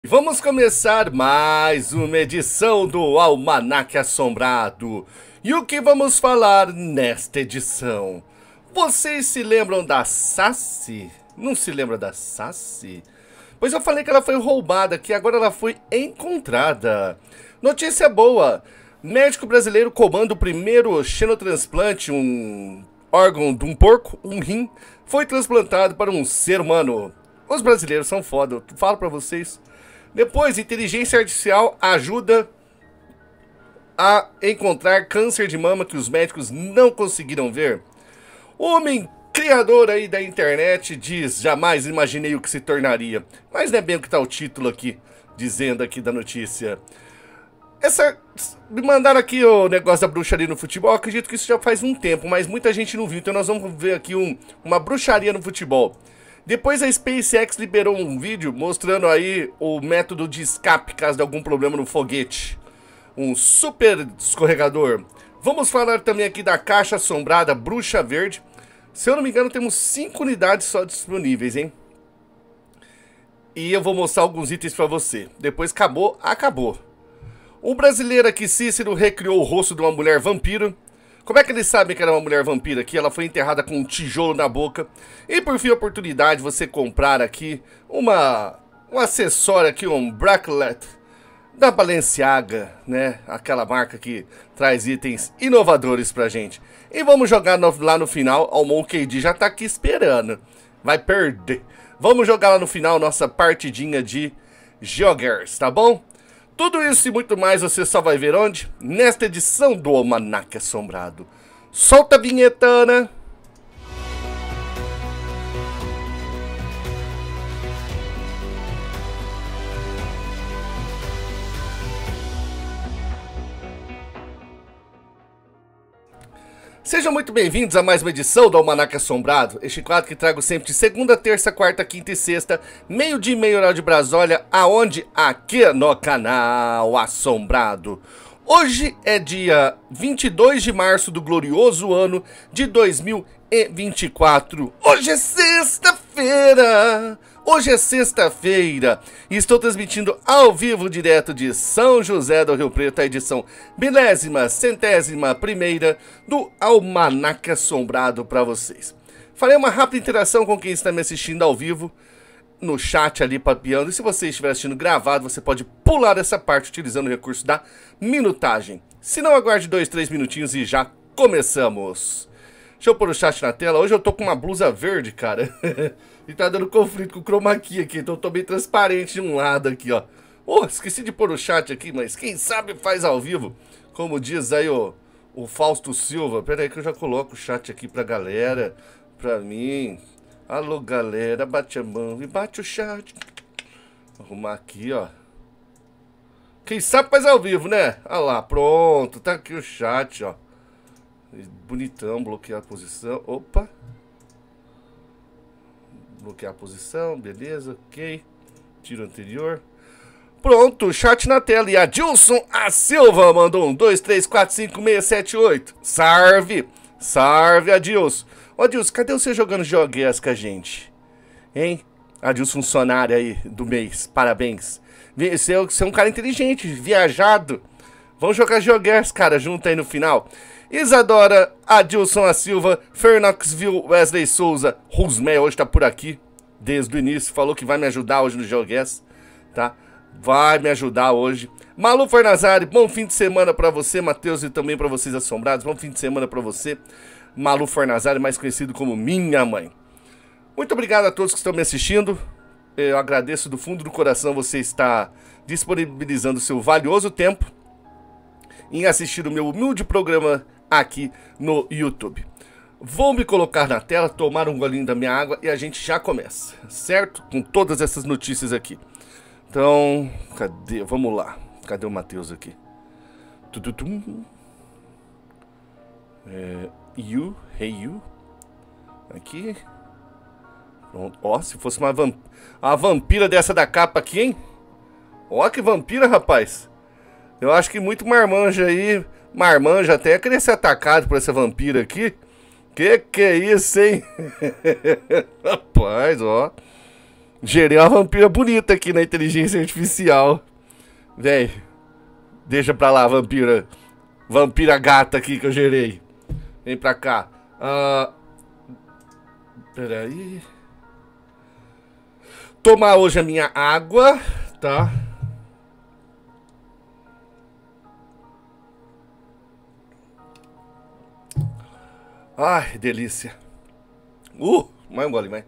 Vamos começar mais uma edição do Almanaque Assombrado. E o que vamos falar nesta edição? Vocês se lembram da Saci? Não se lembra da Saci? Pois eu falei que ela foi roubada, que agora ela foi encontrada. Notícia boa! Médico brasileiro comanda o primeiro xenotransplante, um órgão de um porco, um rim, foi transplantado para um ser humano. Os brasileiros são foda, eu falo pra vocês. Depois, inteligência artificial ajuda a encontrar câncer de mama que os médicos não conseguiram ver. Homem criador aí da internet diz: jamais imaginei o que se tornaria. Mas não é bem o que está o título aqui, dizendo aqui da notícia. Me mandaram aqui o negócio da bruxaria no futebol. Eu acredito que isso já faz um tempo, mas muita gente não viu. Então nós vamos ver aqui uma bruxaria no futebol. Depois a SpaceX liberou um vídeo mostrando aí o método de escape caso de algum problema no foguete. Um super escorregador. Vamos falar também aqui da caixa assombrada Bruxa Verde. Se eu não me engano, temos 5 unidades só disponíveis, hein? E eu vou mostrar alguns itens pra você. Depois acabou. O brasileiro aqui, Cícero, recriou o rosto de uma mulher vampiro. Como é que eles sabem que era uma mulher vampira aqui? Ela foi enterrada com um tijolo na boca. E por fim, a oportunidade de você comprar aqui um acessório aqui, um bracelet da Balenciaga, né? Aquela marca que traz itens inovadores pra gente. E vamos jogar lá no final. O Monkey D já tá aqui esperando. Vai perder. Vamos jogar lá no final nossa partidinha de Geoguessr, tá bom? Tudo isso e muito mais você só vai ver onde? Nesta edição do Almanaque Assombrado. Solta a vinheta, Ana! Sejam muito bem-vindos a mais uma edição do Almanaque Assombrado. Este quadro que trago sempre de segunda, terça, quarta, quinta e sexta, meio-dia e meio horário de Brasília, aonde? Aqui no canal Assombrado. Hoje é dia 22 de março do glorioso ano de 2024. Hoje é sexta-feira! Hoje é sexta-feira e estou transmitindo ao vivo direto de São José do Rio Preto a edição 1.000ª do Almanaque Assombrado para vocês. Farei uma rápida interação com quem está me assistindo ao vivo no chat ali papeando, e se você estiver assistindo gravado, você pode pular essa parte utilizando o recurso da minutagem. Se não, aguarde 2, 3 minutinhos e já começamos. Deixa eu pôr o chat na tela. Hoje eu tô com uma blusa verde, cara. E tá dando conflito com o chroma key aqui, então eu tô bem transparente de um lado aqui, ó. Oh, esqueci de pôr o chat aqui, mas quem sabe faz ao vivo. Como diz aí o Fausto Silva. Pera aí que eu já coloco o chat aqui pra galera, pra mim. Alô, galera, bate a mão e bate o chat. Vou arrumar aqui, ó. Quem sabe faz ao vivo, né? Olha lá, pronto, tá aqui o chat, ó. Bonitão, bloquear a posição. Opa. Bloquear a posição, beleza, ok. Tiro anterior. Pronto, chat na tela. E a Dilson A Silva mandou 1, 2, 3, 4, 5, 6, 7, 8. Salve! Salve, Adilson. Ô, Adilson, cadê você jogando Geoguessr com a gente? Hein? Adilson, funcionário aí do mês. Parabéns. Você é um cara inteligente, viajado. Vamos jogar Geoguessr, cara, junto aí no final. Isadora, Adilson A Silva, Fernoxville, Wesley Souza, Rosemel hoje tá por aqui, desde o início, falou que vai me ajudar hoje no Geoguessr, tá? Vai me ajudar hoje. Malu Fornazari, bom fim de semana pra você, Matheus, e também pra vocês assombrados, bom fim de semana pra você. Malu Fornazari, mais conhecido como minha mãe. Muito obrigado a todos que estão me assistindo, eu agradeço do fundo do coração você estar disponibilizando o seu valioso tempo em assistir o meu humilde programa aqui no YouTube. Vou me colocar na tela, tomar um golinho da minha água e a gente já começa, certo? Com todas essas notícias aqui. Então, cadê? Vamos lá. Cadê o Matheus aqui? Hey you. Aqui. Pronto. Ó, se fosse uma vampira dessa da capa aqui, hein? Ó, que vampira, rapaz. Eu acho que muito marmanja aí, marmanja até queria ser atacado por essa vampira aqui. Que é isso, hein? Rapaz, ó. Gerei uma vampira bonita aqui na inteligência artificial. Véi, deixa pra lá, vampira. Vampira gata aqui que eu gerei. Vem pra cá. Peraí. Tomar hoje a minha água, tá? Ai, delícia. Mais um gole, mais.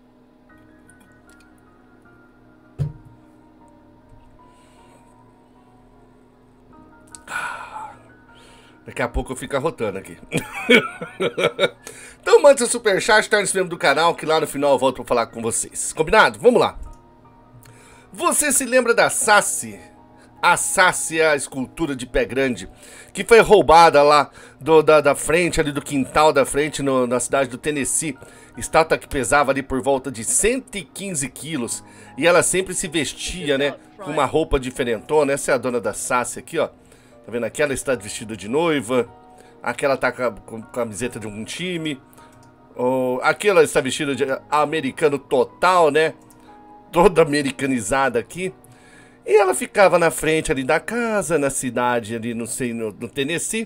Daqui a pouco eu fico arrotando aqui. Então manda seu superchat, torne-se membro do canal, que lá no final eu volto pra falar com vocês. Combinado? Vamos lá. Você se lembra da Saci? A Saci é a escultura de pé grande, que foi roubada lá da frente, ali do quintal da frente, na cidade do Tennessee. Estátua que pesava ali por volta de 115 quilos. E ela sempre se vestia, né, com uma roupa diferentona. Essa é a dona da Saci aqui, ó. Tá vendo? Aquela está vestida de noiva. Aquela tá com a camiseta de algum time. Aquela está vestida de americano total, né? Toda americanizada aqui. E ela ficava na frente ali da casa, na cidade ali, não sei, no Tennessee.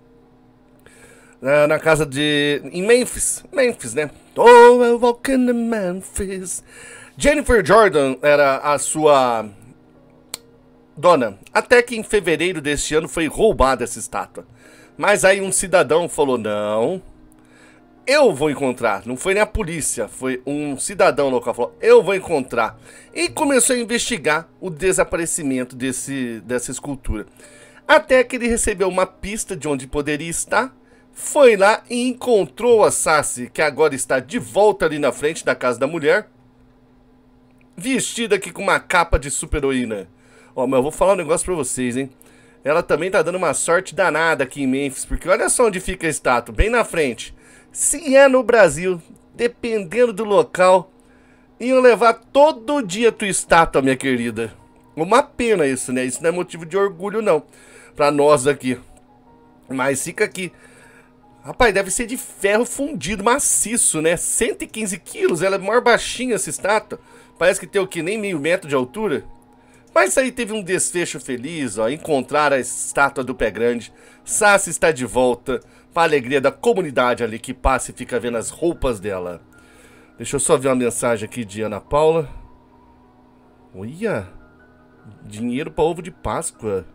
Na casa em Memphis, né? Oh, I walk in Memphis. Jennifer Jordan era a sua dona. Até que em fevereiro deste ano foi roubada essa estátua. Mas aí um cidadão falou, não, eu vou encontrar. Não foi nem a polícia, foi um cidadão local que falou, eu vou encontrar. E começou a investigar o desaparecimento dessa escultura. Até que ele recebeu uma pista de onde poderia estar. Foi lá e encontrou a Saci, que agora está de volta ali na frente da casa da mulher. Vestida aqui com uma capa de super-heroína. Ó, mas eu vou falar um negócio pra vocês, hein. Ela também tá dando uma sorte danada aqui em Memphis, porque olha só onde fica a estátua, bem na frente. Se é no Brasil, dependendo do local, iam levar todo dia a tua estátua, minha querida. Uma pena isso, né? Isso não é motivo de orgulho, não, pra nós aqui. Mas fica aqui. Rapaz, deve ser de ferro fundido, maciço, né? 115 quilos, ela é maior baixinha essa estátua. Parece que tem o que, nem meio metro de altura. Mas isso aí teve um desfecho feliz, ó. Encontrar a estátua do pé grande. Saci está de volta, para a alegria da comunidade ali que passa e fica vendo as roupas dela. Deixa eu só ver uma mensagem aqui de Ana Paula. Olha, dinheiro para ovo de Páscoa.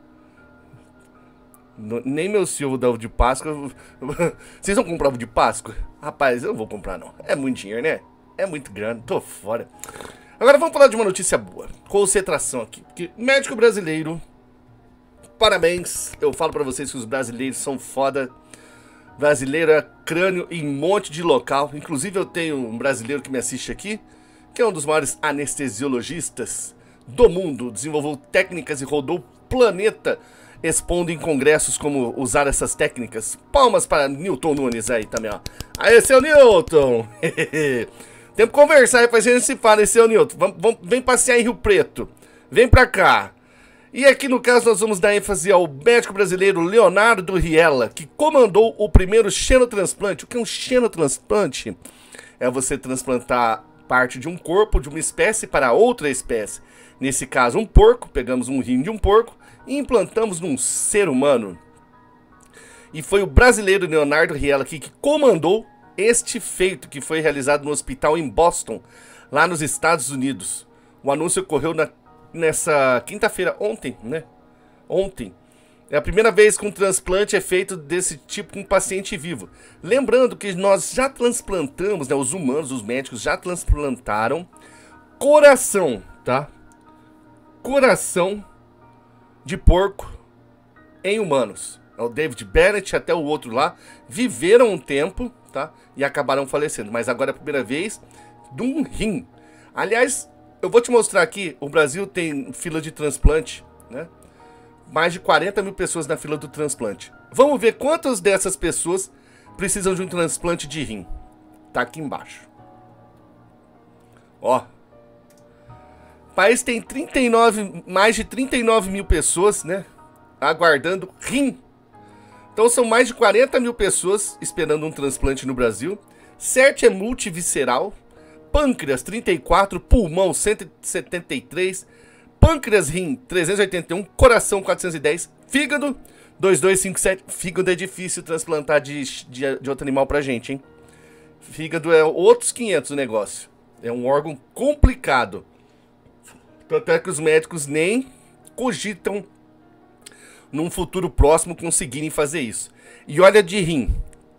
Nem meu silvo dá ovo de Páscoa. Vocês vão comprar ovo de Páscoa? Rapaz, eu não vou comprar não. É muito dinheiro, né? É muito grande, tô fora. Agora vamos falar de uma notícia boa. Concentração aqui. Porque médico brasileiro, parabéns. Eu falo pra vocês que os brasileiros são foda. Brasileiro é crânio em um monte de local. Inclusive eu tenho um brasileiro que me assiste aqui, que é um dos maiores anestesiologistas do mundo. Desenvolveu técnicas e rodou o planeta expondo em congressos como usar essas técnicas. Palmas para Newton Nunes aí também, ó. Aê, seu Newton! Temos que conversar aí, pra gente se fala, seu Newton. Vem passear em Rio Preto. Vem pra cá. E aqui no caso nós vamos dar ênfase ao médico brasileiro Leonardo Riella, que comandou o primeiro xenotransplante. O que é um xenotransplante? É você transplantar parte de um corpo de uma espécie para outra espécie. Nesse caso, um porco. Pegamos um rim de um porco e implantamos num ser humano. E foi o brasileiro Leonardo Riella aqui que comandou este feito, que foi realizado no hospital em Boston, lá nos Estados Unidos. O anúncio ocorreu nessa quinta-feira, ontem, né? Ontem. É a primeira vez que um transplante é feito desse tipo com um paciente vivo. Lembrando que nós já transplantamos, né? Os humanos, os médicos já transplantaram coração, tá? Coração de porco em humanos. O David Bennett, até o outro lá, viveram um tempo, tá? E acabaram falecendo. Mas agora é a primeira vez de um rim. Aliás, eu vou te mostrar aqui, o Brasil tem fila de transplante, né? Mais de 40 mil pessoas na fila do transplante. Vamos ver quantas dessas pessoas precisam de um transplante de rim. Tá aqui embaixo. Ó. O país tem mais de 39 mil pessoas, né? Aguardando rim. Então são mais de 40 mil pessoas esperando um transplante no Brasil. 7 é multivisceral. pâncreas 34, pulmão 173, pâncreas rim 381, coração 410, fígado 2257. Fígado é difícil transplantar de outro animal pra gente, hein? Fígado é outros 500 o negócio. É um órgão complicado. Tanto é que os médicos nem cogitam num futuro próximo conseguirem fazer isso. E olha de rim,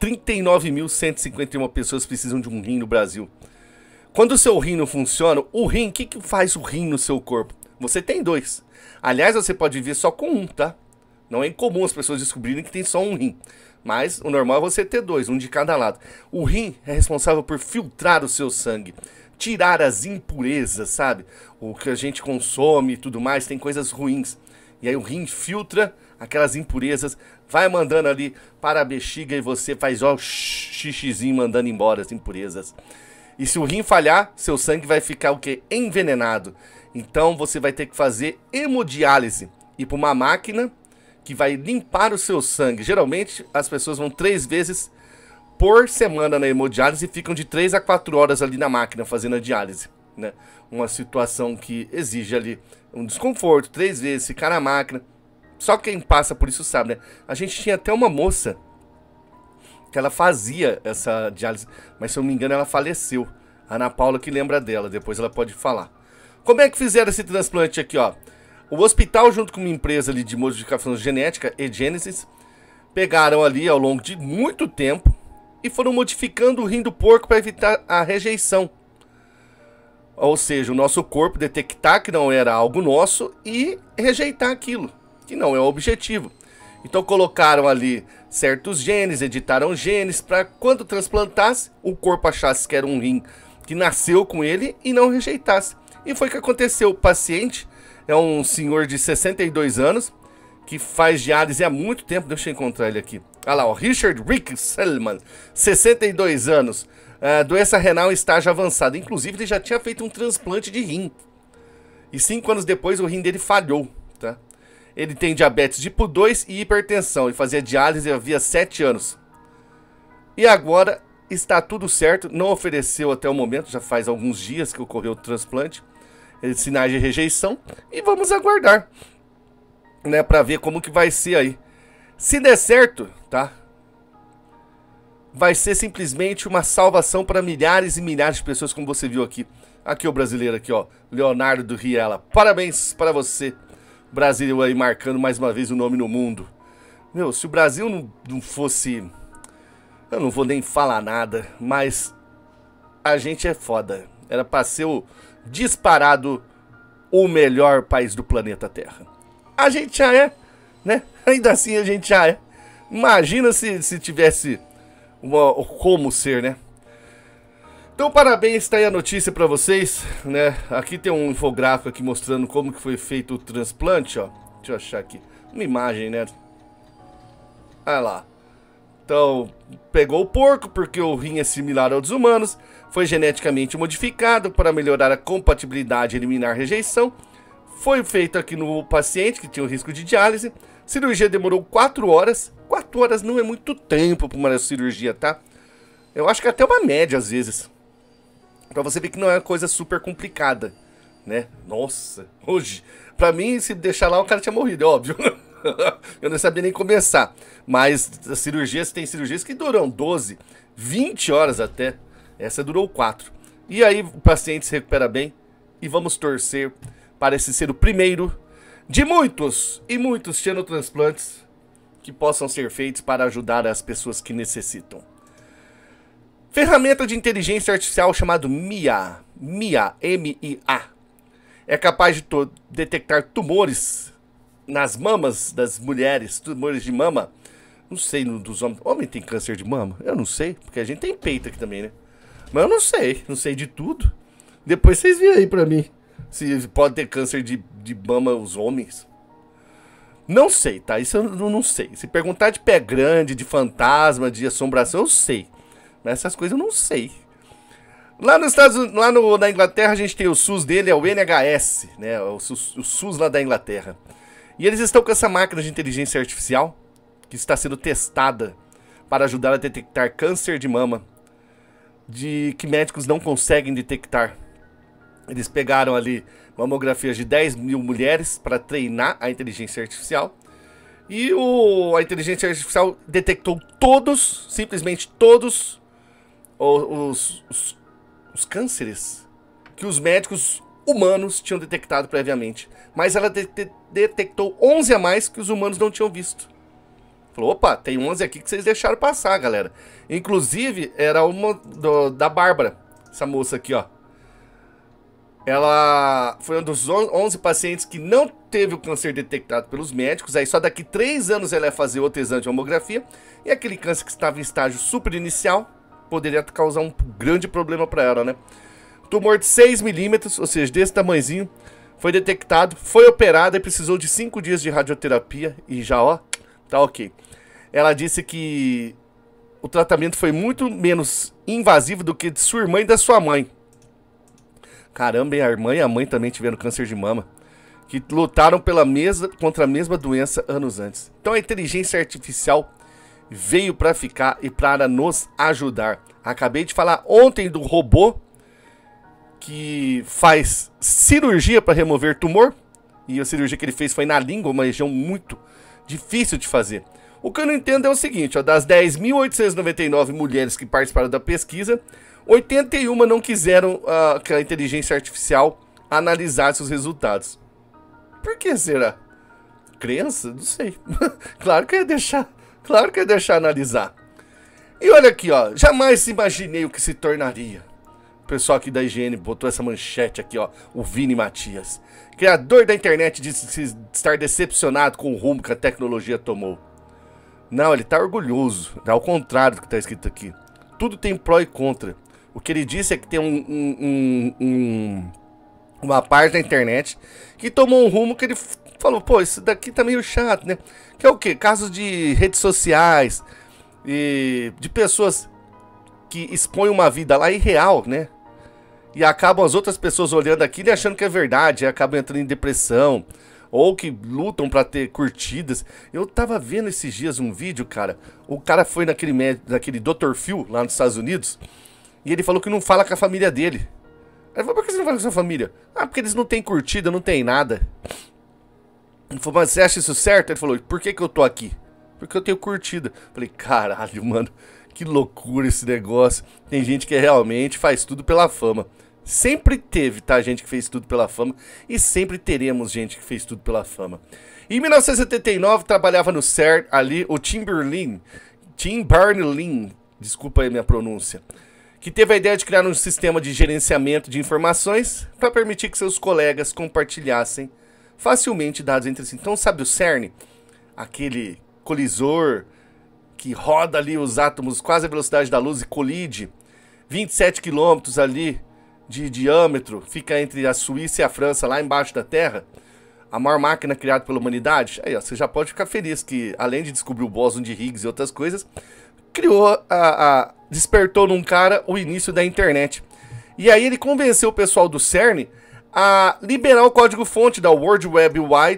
39.151 pessoas precisam de um rim no Brasil. Quando o seu rim não funciona, o rim, o que faz o rim no seu corpo? Você tem dois. Aliás, você pode viver só com um, tá? Não é incomum as pessoas descobrirem que tem só um rim. Mas o normal é você ter dois, um de cada lado. O rim é responsável por filtrar o seu sangue, tirar as impurezas, sabe? O que a gente consome e tudo mais, tem coisas ruins. E aí o rim filtra aquelas impurezas, vai mandando ali para a bexiga e você faz ó xixizinho mandando embora as impurezas. E se o rim falhar, seu sangue vai ficar o quê? Envenenado. Então você vai ter que fazer hemodiálise, ir para uma máquina que vai limpar o seu sangue. Geralmente as pessoas vão 3 vezes por semana na hemodiálise e ficam de 3 a 4 horas ali na máquina fazendo a diálise, né? Uma situação que exige ali um desconforto, 3 vezes ficar na máquina. Só quem passa por isso sabe, né? A gente tinha até uma moça que ela fazia essa diálise, mas se eu não me engano ela faleceu. A Ana Paula que lembra dela, depois ela pode falar. Como é que fizeram esse transplante aqui, ó? O hospital, junto com uma empresa ali de modificação genética, eGenesis, pegaram ali ao longo de muito tempo e foram modificando o rim do porco para evitar a rejeição. Ou seja, o nosso corpo detectar que não era algo nosso e rejeitar aquilo, que não é o objetivo. Então colocaram ali certos genes, editaram genes para quando transplantasse, o corpo achasse que era um rim que nasceu com ele e não rejeitasse. E foi o que aconteceu. O paciente é um senhor de 62 anos que faz diálise há muito tempo. Deixa eu encontrar ele aqui. Olha lá, o Richard Rick Selman, 62 anos. Doença renal em estágio avançado. Inclusive, ele já tinha feito um transplante de rim. E 5 anos depois, o rim dele falhou, tá? Ele tem diabetes tipo 2 e hipertensão. Ele fazia diálise havia 7 anos. E agora está tudo certo. Não ofereceu até o momento. Já faz alguns dias que ocorreu o transplante. Sinais de rejeição. E vamos aguardar, né, para ver como que vai ser aí. Se der certo, tá? Vai ser simplesmente uma salvação para milhares e milhares de pessoas, como você viu aqui. Aqui o brasileiro aqui, ó, Leonardo do Riela. Parabéns para você. Brasil aí marcando mais uma vez o nome no mundo. Meu, se o Brasil não fosse... Eu não vou nem falar nada, mas a gente é foda. Era para ser o disparado o melhor país do planeta Terra. A gente já é, né? Ainda assim a gente já é. Imagina se tivesse como ser, né? Então parabéns, tá aí a notícia pra vocês, né? Aqui tem um infográfico aqui mostrando como que foi feito o transplante, ó. Deixa eu achar aqui uma imagem, né? Olha lá. Então, pegou o porco porque o rim é similar ao dos humanos, foi geneticamente modificado para melhorar a compatibilidade e eliminar rejeição. Foi feito aqui no paciente que tinha o risco de diálise. Cirurgia demorou 4 horas. 4 horas não é muito tempo para uma cirurgia, tá? Eu acho que até uma média às vezes. Pra você ver que não é uma coisa super complicada, né? Nossa, hoje, pra mim, se deixar lá, o cara tinha morrido, é óbvio. Eu não sabia nem começar. Mas as cirurgias, tem cirurgias que duram 12, 20 horas até. Essa durou 4. E aí o paciente se recupera bem. E vamos torcer para esse ser o primeiro de muitos e muitos xenotransplantes que possam ser feitos para ajudar as pessoas que necessitam. Ferramenta de inteligência artificial chamado MIA, M-I-A, é capaz de detectar tumores nas mamas das mulheres, tumores de mama. Não sei dos homens. Homem tem câncer de mama? Eu não sei, porque a gente tem peito aqui também, né? Mas eu não sei de tudo. Depois vocês viram aí pra mim se pode ter câncer de mama os homens. Não sei, tá? Isso eu não sei. Se perguntar de pé grande, de fantasma, de assombração, eu sei. Mas essas coisas eu não sei. Lá nos Estados Unidos, na Inglaterra, a gente tem o SUS dele, é o NHS, né? O SUS lá da Inglaterra. E eles estão com essa máquina de inteligência artificial que está sendo testada para ajudar a detectar câncer de mama de que médicos não conseguem detectar. Eles pegaram ali mamografias de 10 mil mulheres para treinar a inteligência artificial. E a inteligência artificial detectou todos, simplesmente todos, os cânceres que os médicos humanos tinham detectado previamente. Mas ela detectou 11 a mais que os humanos não tinham visto. Falou, opa, tem 11 aqui que vocês deixaram passar, galera. Inclusive, era uma da Bárbara, essa moça aqui, ó. Ela foi um dos 11 pacientes que não teve o câncer detectado pelos médicos. Aí só daqui 3 anos ela ia fazer outro exame de mamografia. E aquele câncer que estava em estágio super inicial poderia causar um grande problema para ela, né? Tumor de 6 milímetros, ou seja, desse tamanhozinho, foi detectado, foi operada e precisou de 5 dias de radioterapia. E já, ó, tá ok. Ela disse que o tratamento foi muito menos invasivo do que de sua irmã e da sua mãe. Caramba, a irmã e a mãe também tiveram câncer de mama, que lutaram contra a mesma doença anos antes. Então a inteligência artificial veio para ficar e para nos ajudar. Acabei de falar ontem do robô que faz cirurgia para remover tumor. E a cirurgia que ele fez foi na língua, uma região muito difícil de fazer. O que eu não entendo é o seguinte, ó, das 10.899 mulheres que participaram da pesquisa, 81 não quiseram que a inteligência artificial analisasse os resultados. Por que será? Crença? Não sei. Claro que ia deixar analisar. E olha aqui, ó, jamais imaginei o que se tornaria. O pessoal aqui da IGN botou essa manchete aqui, ó, o Vini Matias. Criador da internet disse estar decepcionado com o rumo que a tecnologia tomou. Não, ele tá orgulhoso, ao contrário do que tá escrito aqui. Tudo tem pró e contra. O que ele disse é que tem uma parte da internet que tomou um rumo que ele falou, pô, isso daqui tá meio chato, né? Que é o quê? Casos de redes sociais e de pessoas que expõem uma vida lá irreal, né? E acabam as outras pessoas olhando aquilo e achando que é verdade, e acabam entrando em depressão, ou que lutam pra ter curtidas. Eu tava vendo esses dias um vídeo, cara. O cara foi naquele Dr. Phil, lá nos Estados Unidos, e ele falou que não fala com a família dele. Aí eu falei, por que você não fala com a sua família? Ah, porque eles não têm curtida, não tem nada. Ele falou, mas você acha isso certo? Ele falou, por que eu tô aqui? Porque eu tenho curtida. Eu falei, caralho, mano, que loucura esse negócio. Tem gente que realmente faz tudo pela fama. Sempre teve, tá, gente que fez tudo pela fama. E sempre teremos gente que fez tudo pela fama. Em 1979, trabalhava no CERN ali o Tim Berners-Lee, desculpa aí a minha pronúncia, que teve a ideia de criar um sistema de gerenciamento de informações para permitir que seus colegas compartilhassem facilmente dados entre si. Então, sabe o CERN? Aquele colisor que roda ali os átomos quase a velocidade da luz e colide. 27 quilômetros ali de diâmetro, fica entre a Suíça e a França, lá embaixo da Terra. A maior máquina criada pela humanidade. Aí, ó, você já pode ficar feliz que, além de descobrir o bóson de Higgs e outras coisas, criou despertou num cara o início da internet. E aí ele convenceu o pessoal do CERN a liberar o código-fonte da World Wide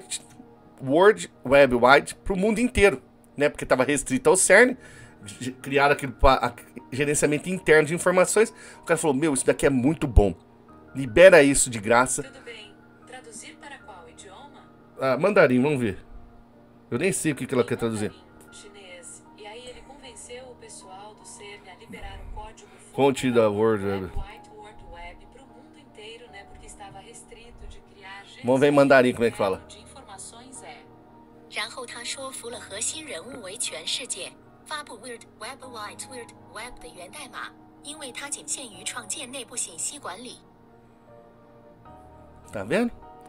Web para o mundo inteiro, né? Porque estava restrito ao CERN, criaram aquele gerenciamento interno de informações. O cara falou, meu, isso daqui é muito bom, libera isso de graça. Tudo bem. Traduzir para qual idioma? Ah, mandarim, vamos ver. Eu nem sei o que ela quer traduzir. Chinês. E aí ele convenceu o pessoal do CERN a liberar o código Fonte da World Web para o mundo inteiro, né? Porque estava restrito de criar. Vamos ver em mandarim como é que fala. De informações é. 然后他说服了核心人物为全世界发布 World Web 的源代码，因为它仅限于创建内部信息管理。 Tá vendo?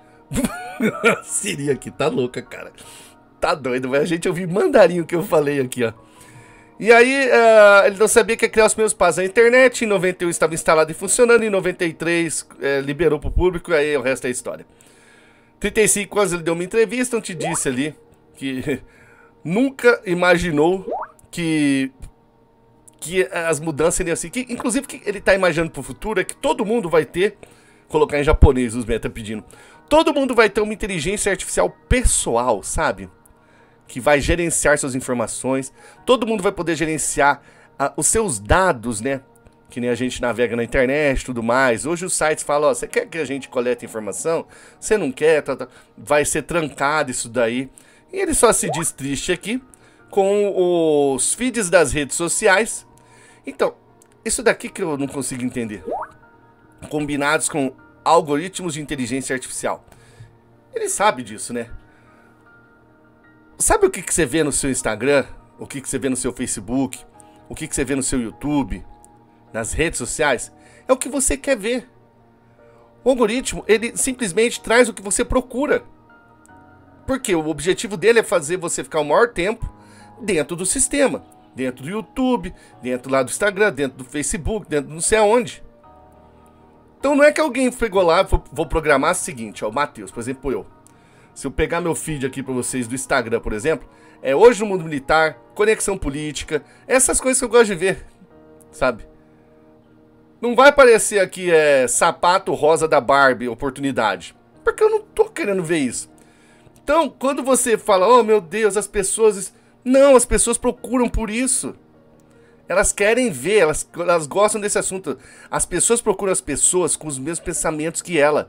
Siri aqui tá louca, cara. Tá doido, vai a gente ouvir mandarim o que eu falei aqui, ó. E aí, ele não sabia que ia criar os primeiros passos na internet. Em 91 estava instalado e funcionando. Em 93 liberou pro público. E aí o resto é história. 35 anos ele deu uma entrevista onde disse ali que nunca imaginou que as mudanças seriam assim. Que, inclusive, que ele tá imaginando pro futuro é que todo mundo vai ter, colocar em japonês, os meta pedindo, todo mundo vai ter uma inteligência artificial pessoal, sabe? Que vai gerenciar suas informações, todo mundo vai poder gerenciar os seus dados, né? que nem a gente navega na internet e tudo mais. Hoje os sites falam, ó, você quer que a gente colete informação? Você não quer, vai ser trancado isso daí. E ele só se diz triste aqui com os feeds das redes sociais. Então, isso daqui que eu não consigo entender. Combinados com algoritmos de inteligência artificial. Ele sabe disso, né? Sabe o que você vê no seu Instagram? O que você vê no seu Facebook? O que você vê no seu YouTube? Nas redes sociais? É o que você quer ver. O algoritmo, ele simplesmente traz o que você procura. Porque o objetivo dele é fazer você ficar o maior tempo dentro do sistema. Dentro do YouTube, dentro lá do Instagram, dentro do Facebook, dentro do não sei aonde. Então não é que alguém pegou lá e vou programar o seguinte, ó, o Matheus, por exemplo, eu. Se eu pegar meu feed aqui pra vocês do Instagram, por exemplo, é Hoje no Mundo Militar, Conexão Política, essas coisas que eu gosto de ver, sabe? Não vai aparecer aqui sapato rosa da Barbie, oportunidade. Porque eu não tô querendo ver isso. Então, quando você fala, oh meu Deus, as pessoas... Não, as pessoas procuram por isso. Elas querem ver, elas gostam desse assunto. As pessoas procuram as pessoas com os mesmos pensamentos que ela.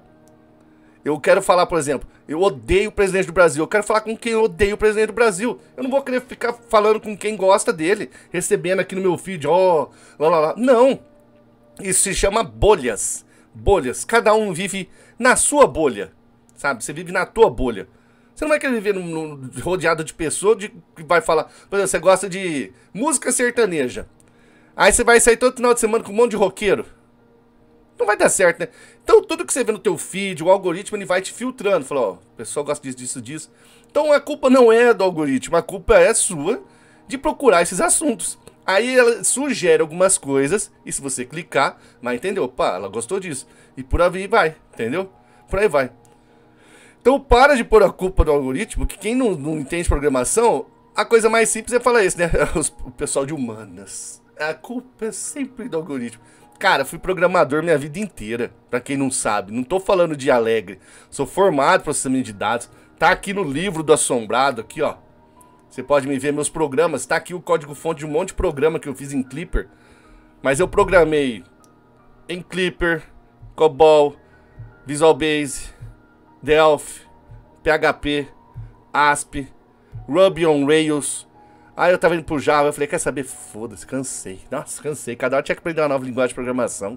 Eu quero falar, por exemplo, eu odeio o presidente do Brasil. Eu quero falar com quem odeia o presidente do Brasil. Eu não vou querer ficar falando com quem gosta dele, recebendo aqui no meu feed, ó, lá, lá, lá. Não. Isso se chama bolhas. Bolhas. Cada um vive na sua bolha, sabe? Você vive na tua bolha. Você não vai querer viver rodeado de pessoas que vai falar... Por exemplo, você gosta de música sertaneja. Aí você vai sair todo final de semana com um monte de roqueiro. Não vai dar certo, né? Então tudo que você vê no teu feed, o algoritmo, ele vai te filtrando. Fala, ó, o pessoal gosta disso, disso, disso. Então a culpa não é do algoritmo, a culpa é sua de procurar esses assuntos. Aí ela sugere algumas coisas, e se você clicar, vai entender, opa, ela gostou disso. E por aí vai, entendeu? Por aí vai. Então para de pôr a culpa do algoritmo, que quem não entende programação, a coisa mais simples é falar isso, né? O pessoal de humanas. A culpa é sempre do algoritmo. Cara, fui programador minha vida inteira, pra quem não sabe. Não tô falando de alegre. Sou formado em processamento de dados. Tá aqui no livro do Assombrado, aqui ó. Você pode me ver meus programas. Tá aqui o código-fonte de um monte de programa que eu fiz em Clipper. Mas eu programei em Clipper, COBOL, Visual Basic, Delphi, PHP, ASP, Ruby on Rails. Aí eu tava indo pro Java, eu falei, quer saber? Foda-se, cansei. Nossa, cansei. Cada hora tinha que aprender uma nova linguagem de programação.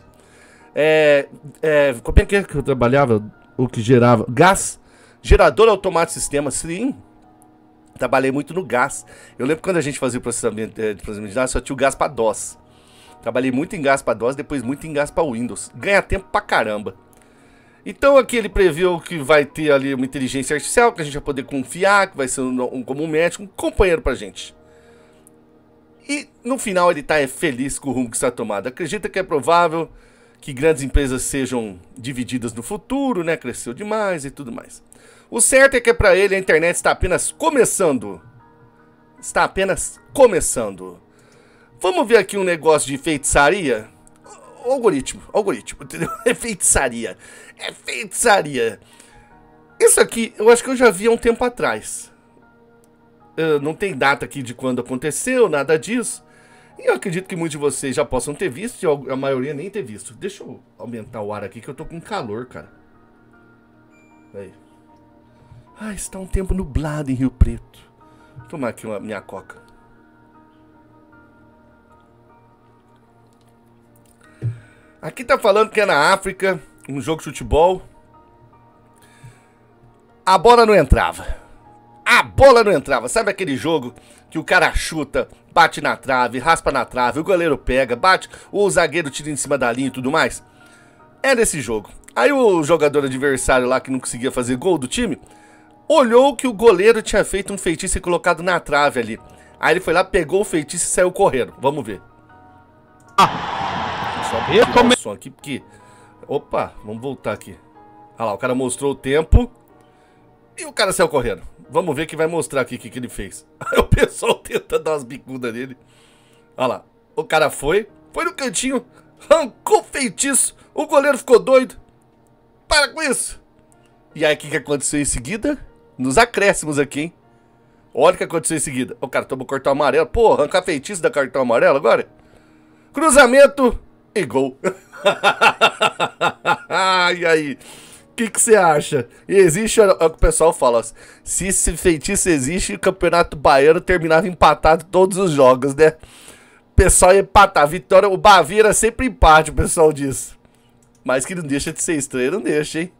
Como é que eu trabalhava? O que gerava? Gás. Gerador automático de sistema, sim. Trabalhei muito no gás. Eu lembro quando a gente fazia o processamento de dados, só tinha o gás pra DOS. Trabalhei muito em gás pra DOS, depois muito em gás pra Windows. Ganha tempo pra caramba. Então aqui ele previu que vai ter ali uma inteligência artificial, que a gente vai poder confiar, que vai ser como um médico, um companheiro pra gente. E no final ele tá feliz com o rumo que está tomado. Acredita que é provável que grandes empresas sejam divididas no futuro, né? Cresceu demais e tudo mais. O certo é que para ele a internet está apenas começando. Está apenas começando. Vamos ver aqui um negócio de feitiçaria? Algoritmo, entendeu? É feitiçaria. É feitiçaria. Isso aqui eu acho que eu já vi há um tempo atrás. Não tem data aqui de quando aconteceu, nada disso. E eu acredito que muitos de vocês já possam ter visto, e a maioria nem ter visto. Deixa eu aumentar o ar aqui que eu tô com calor, cara. Aí. Ah, está um tempo nublado em Rio Preto. Vou tomar aqui minha coca. Aqui tá falando que é na África, um jogo de futebol. A bola não entrava. A bola não entrava. Sabe aquele jogo que o cara chuta, bate na trave, raspa na trave, o goleiro pega, bate, o zagueiro tira em cima da linha e tudo mais? É desse jogo. Aí o jogador adversário lá que não conseguia fazer gol do time, olhou que o goleiro tinha feito um feitiço e colocado na trave ali. Aí ele foi lá, pegou o feitiço e saiu correndo. Vamos ver. Só tirar o som aqui porque... Opa, vamos voltar aqui. Olha lá, o cara mostrou o tempo e o cara saiu correndo. Vamos ver que vai mostrar aqui o que ele fez. Aí o pessoal tenta dar umas bicudas nele. Olha lá. O cara foi no cantinho, arrancou o feitiço. O goleiro ficou doido. Para com isso. E aí o que aconteceu em seguida? Nos acréscimos aqui, hein? Olha o que aconteceu em seguida. O cara tomou cartão amarelo. Pô, arrancar feitiço da cartão amarelo agora? Cruzamento e gol. E aí? O que você acha? Existe, é o que o pessoal fala, se esse feitiço existe, o Campeonato Baiano terminava empatado todos os jogos, né? O pessoal ia empatar, vitória, o Baviera sempre empate, o pessoal diz. Mas que não deixa de ser estranho, não deixa, hein?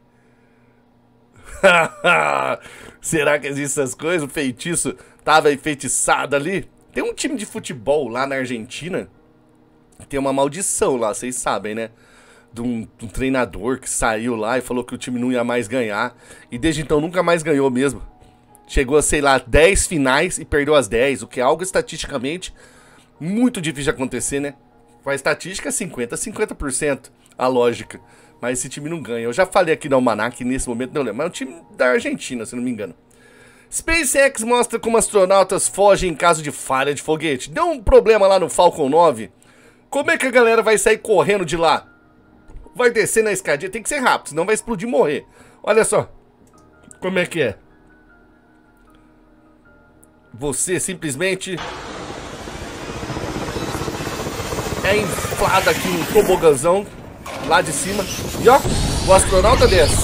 Será que existem essas coisas? O feitiço tava enfeitiçado ali? Tem um time de futebol lá na Argentina, tem uma maldição lá, vocês sabem, né? De um treinador que saiu lá e falou que o time não ia mais ganhar. E desde então nunca mais ganhou mesmo. Chegou a, sei lá, 10 finais e perdeu as 10. O que é algo estatisticamente muito difícil de acontecer, né? Com a estatística 50% a lógica. Mas esse time não ganha. Eu já falei aqui no Almanac, nesse momento não lembro. Mas é um time da Argentina, se não me engano. SpaceX mostra como astronautas fogem em caso de falha de foguete. Deu um problema lá no Falcon 9. Como é que a galera vai sair correndo de lá? Vai descer na escadinha, tem que ser rápido, senão vai explodir e morrer. Olha só, como é que é. Você simplesmente é inflado aqui em tobogãzão, lá de cima. E ó, o astronauta desce.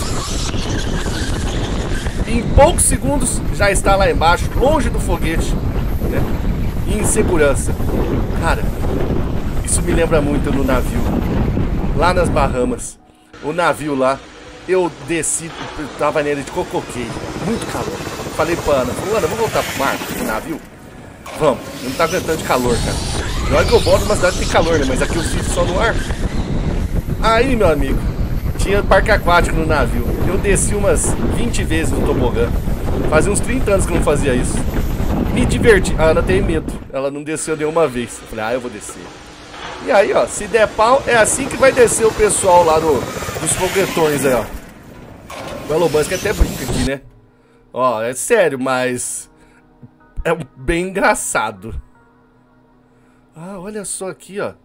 Em poucos segundos já está lá embaixo, longe do foguete, né? E em segurança. Cara, isso me lembra muito no navio. Lá nas Bahamas, o navio lá, eu desci, eu tava nele de cocoquei, muito calor. Falei pra Ana, vamos voltar pro mar, pro navio? Vamos, eu não tá aguentando de calor, cara. Na hora que eu volto numa cidade tem calor, né? Mas aqui eu fico só no ar. Aí, meu amigo, tinha parque aquático no navio. Eu desci umas 20 vezes no tobogã. Fazia uns 30 anos que eu não fazia isso. Me diverti. A Ana tem medo, ela não desceu nenhuma vez. Eu falei, eu vou descer. E aí, ó, se der pau, é assim que vai descer o pessoal lá dos foguetões aí, ó. O Elon Musk até brinca aqui, né? Ó, é sério, mas é bem engraçado. Ah, olha só aqui, ó.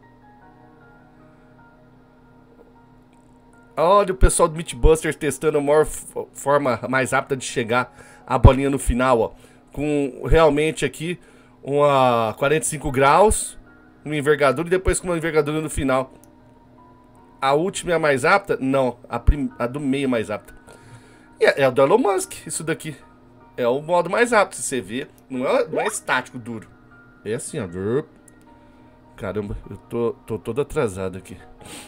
Olha o pessoal do Mythbusters testando a maior forma mais rápida de chegar a bolinha no final, ó. Com realmente aqui uma 45 graus... uma envergadura e depois com uma envergadura no final. A última é a mais apta? Não, a do meio é mais apta. E é a do Elon Musk, isso daqui. É o modo mais apto, se você vê. Não é estático, duro. É assim, ó. Caramba, eu tô todo atrasado aqui.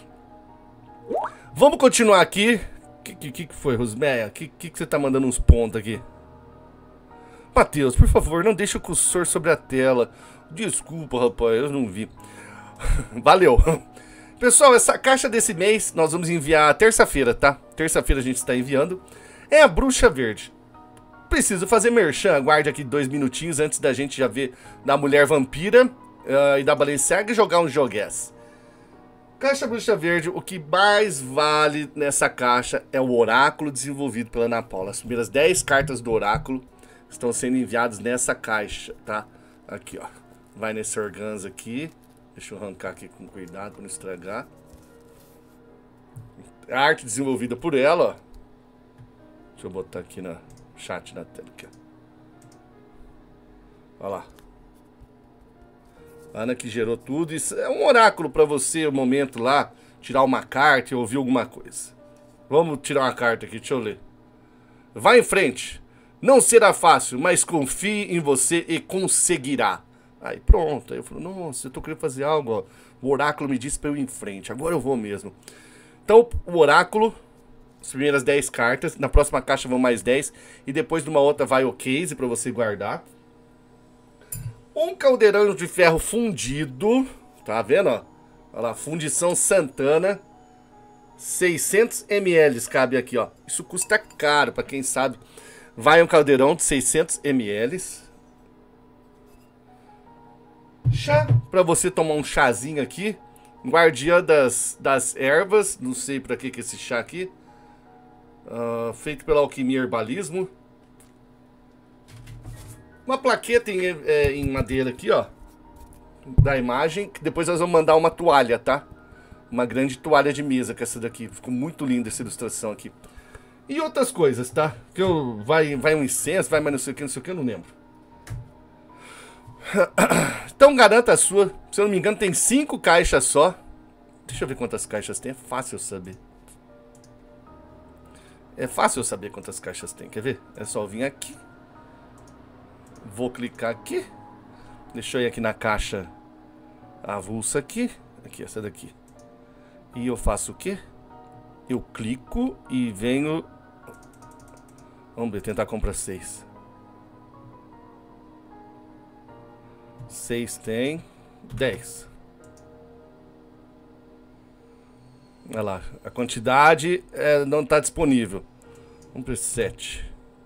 Vamos continuar aqui. Que foi, Rosmeia? Que você tá mandando uns pontos aqui? Matheus, por favor, não deixe o cursor sobre a tela. Desculpa, rapaz, eu não vi. Valeu. Pessoal, essa caixa desse mês nós vamos enviar terça-feira, tá? Terça-feira a gente está enviando. É a Bruxa Verde. Preciso fazer merchan. Aguarde aqui 2 minutinhos antes da gente já ver da Mulher Vampira e da Balenciaga e jogar um joguês. Caixa Bruxa Verde, o que mais vale nessa caixa é o oráculo desenvolvido pela Ana Paula. As primeiras 10 cartas do oráculo estão sendo enviadas nessa caixa, tá? Aqui, ó. Vai nesse organza aqui. Deixa eu arrancar aqui com cuidado para não estragar. A arte desenvolvida por ela, ó. Deixa eu botar aqui no chat na tela. Aqui, ó. Olha lá. Ana que gerou tudo. Isso é um oráculo para você, o momento lá, tirar uma carta e ouvir alguma coisa. Vamos tirar uma carta aqui, deixa eu ler. Vai em frente. Não será fácil, mas confie em você e conseguirá. Aí pronto, aí eu falo, nossa, eu tô querendo fazer algo, ó. O oráculo me disse pra eu ir em frente, agora eu vou mesmo. Então, o oráculo, as primeiras 10 cartas, na próxima caixa vão mais 10, e depois de uma outra vai o case pra você guardar. Um caldeirão de ferro fundido, tá vendo, ó? Olha lá, fundição Santana, 600 ml cabe aqui, ó. Isso custa caro, pra quem sabe. Vai um caldeirão de 600 ml. Chá, pra você tomar um chazinho aqui. Guardiã das ervas. Não sei pra que esse chá aqui. Feito pela Alquimia Herbalismo. Uma plaqueta em madeira aqui, ó. Da imagem. Que depois nós vamos mandar uma toalha, tá? Uma grande toalha de mesa com essa daqui. Ficou muito linda essa ilustração aqui. E outras coisas, tá? Que vai um incenso, vai mais não sei o que, eu não lembro. Então garanta a sua. Se eu não me engano, tem 5 caixas só. Deixa eu ver quantas caixas tem. É fácil saber. É fácil saber quantas caixas tem. Quer ver? É só vir aqui. Vou clicar aqui. Deixa eu ir aqui na caixa avulsa aqui. Aqui, essa daqui. E eu faço o quê? Eu clico e venho... Vamos ver, tentar comprar 6. 6 tem 10. Olha lá, a quantidade não está disponível. Vamos para 7.